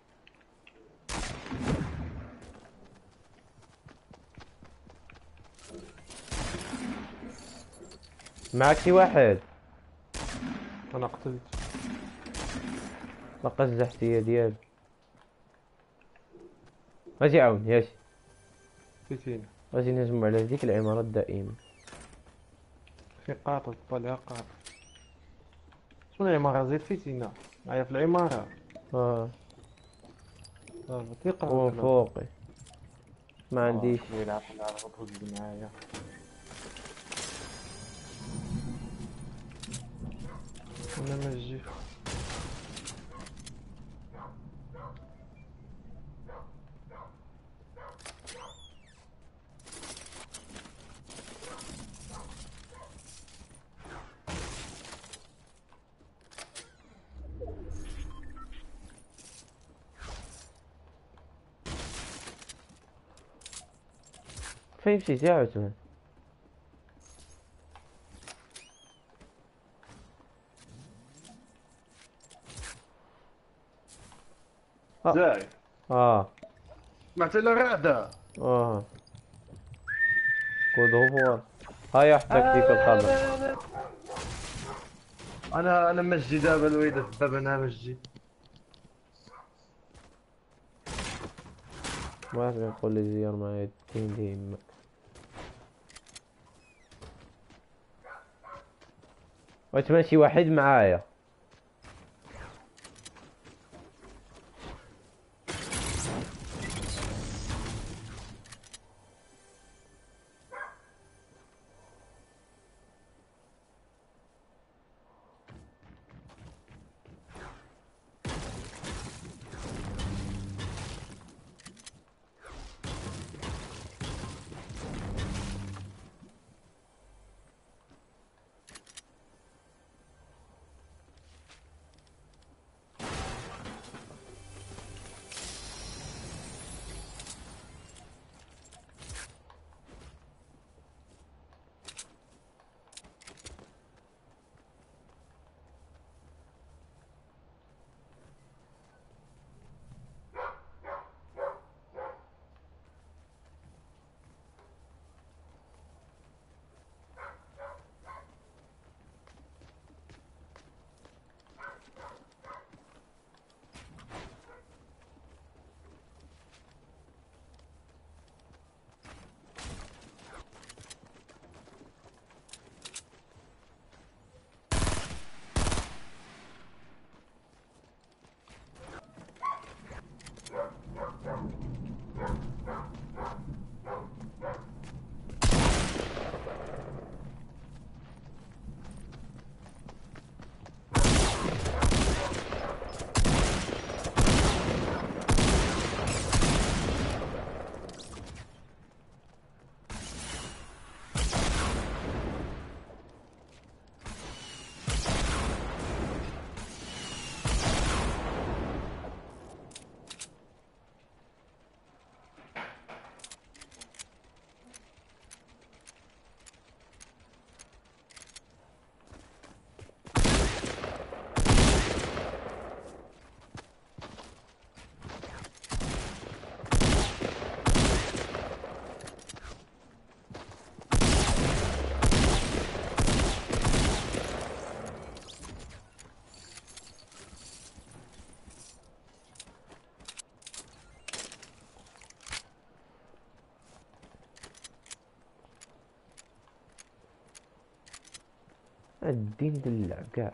معك شي واحد؟ انا قتلت. بقى الزحتية ديالو. اجي عاون ياش. فيتينا اجي نجمع على ديك العمارة الدائمة. في قاطع طالع قاطع. شنو العمارة زيد فيتينا معايا في العمارة. ثقة هو فوقي ما عنديش. يلعب تهز معايا. انا ما نجي. فين مشيتي يا عثمان؟ زاي اه سمعت الرعدة. اه كود هوفور. هاي احتك ديك الخضر. انا مجي دابا الويدة الباب انا مجي. ما تقول لي زيار معايا التيم دي يمك. واش ماشي واحد معايا؟ الدين دلع كاع.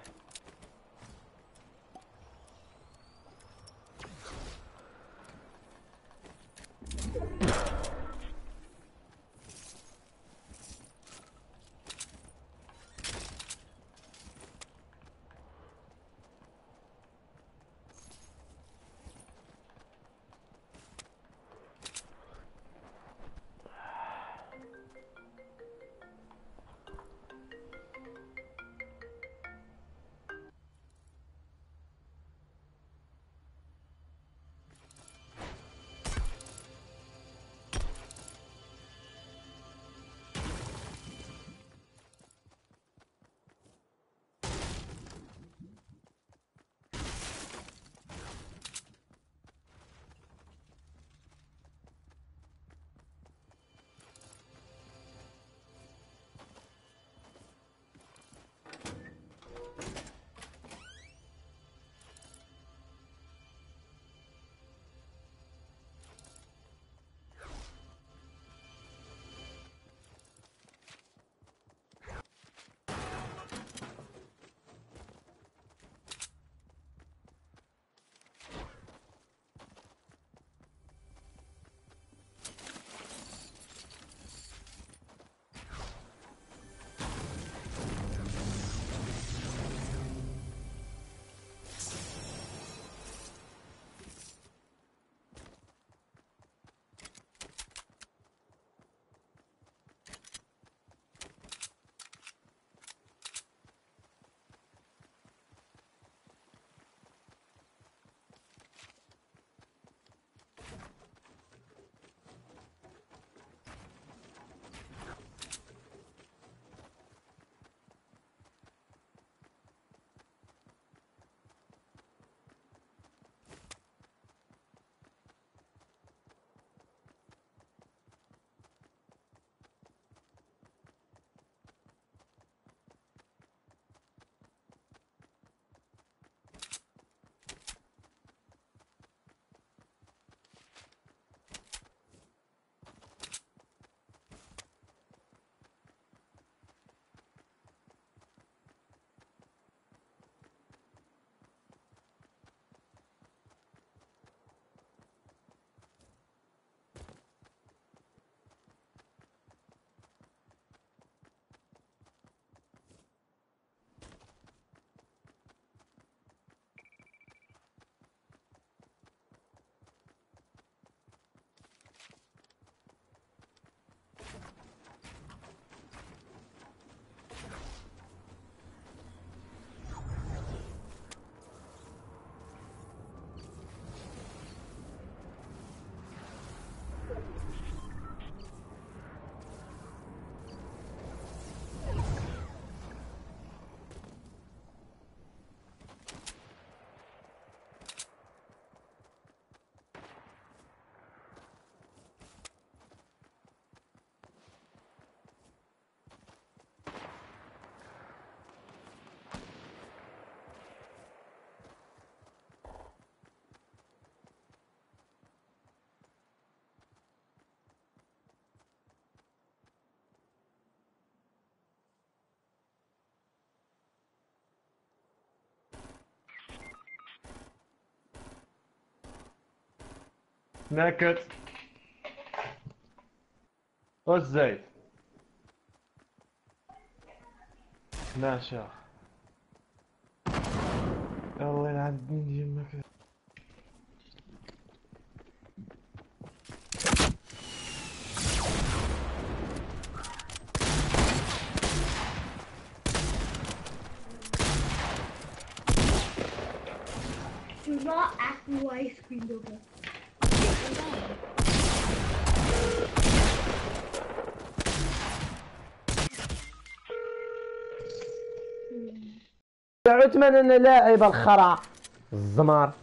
نكت. والزيت ناشا. الله يلعن يمك. Do not ask me why I screamed over. يا عثمان انا لاعب الخرع الزمار.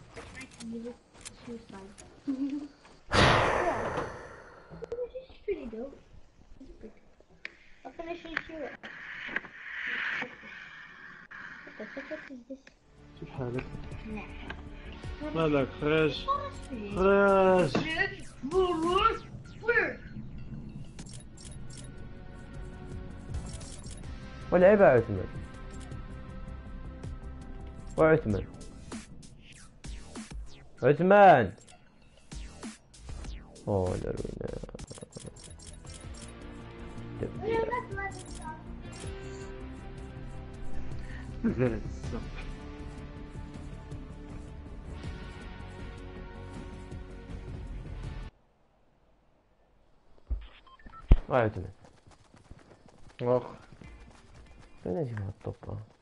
It's pretty dope. I'll finish it here. What the fuck is this? كيف حالك؟ Nah. مالك خرج؟ خرج. والعيب يا عثمان. وعثمان عثمان اوه لا غير وعثمان اخ فين اجيب هالطبة؟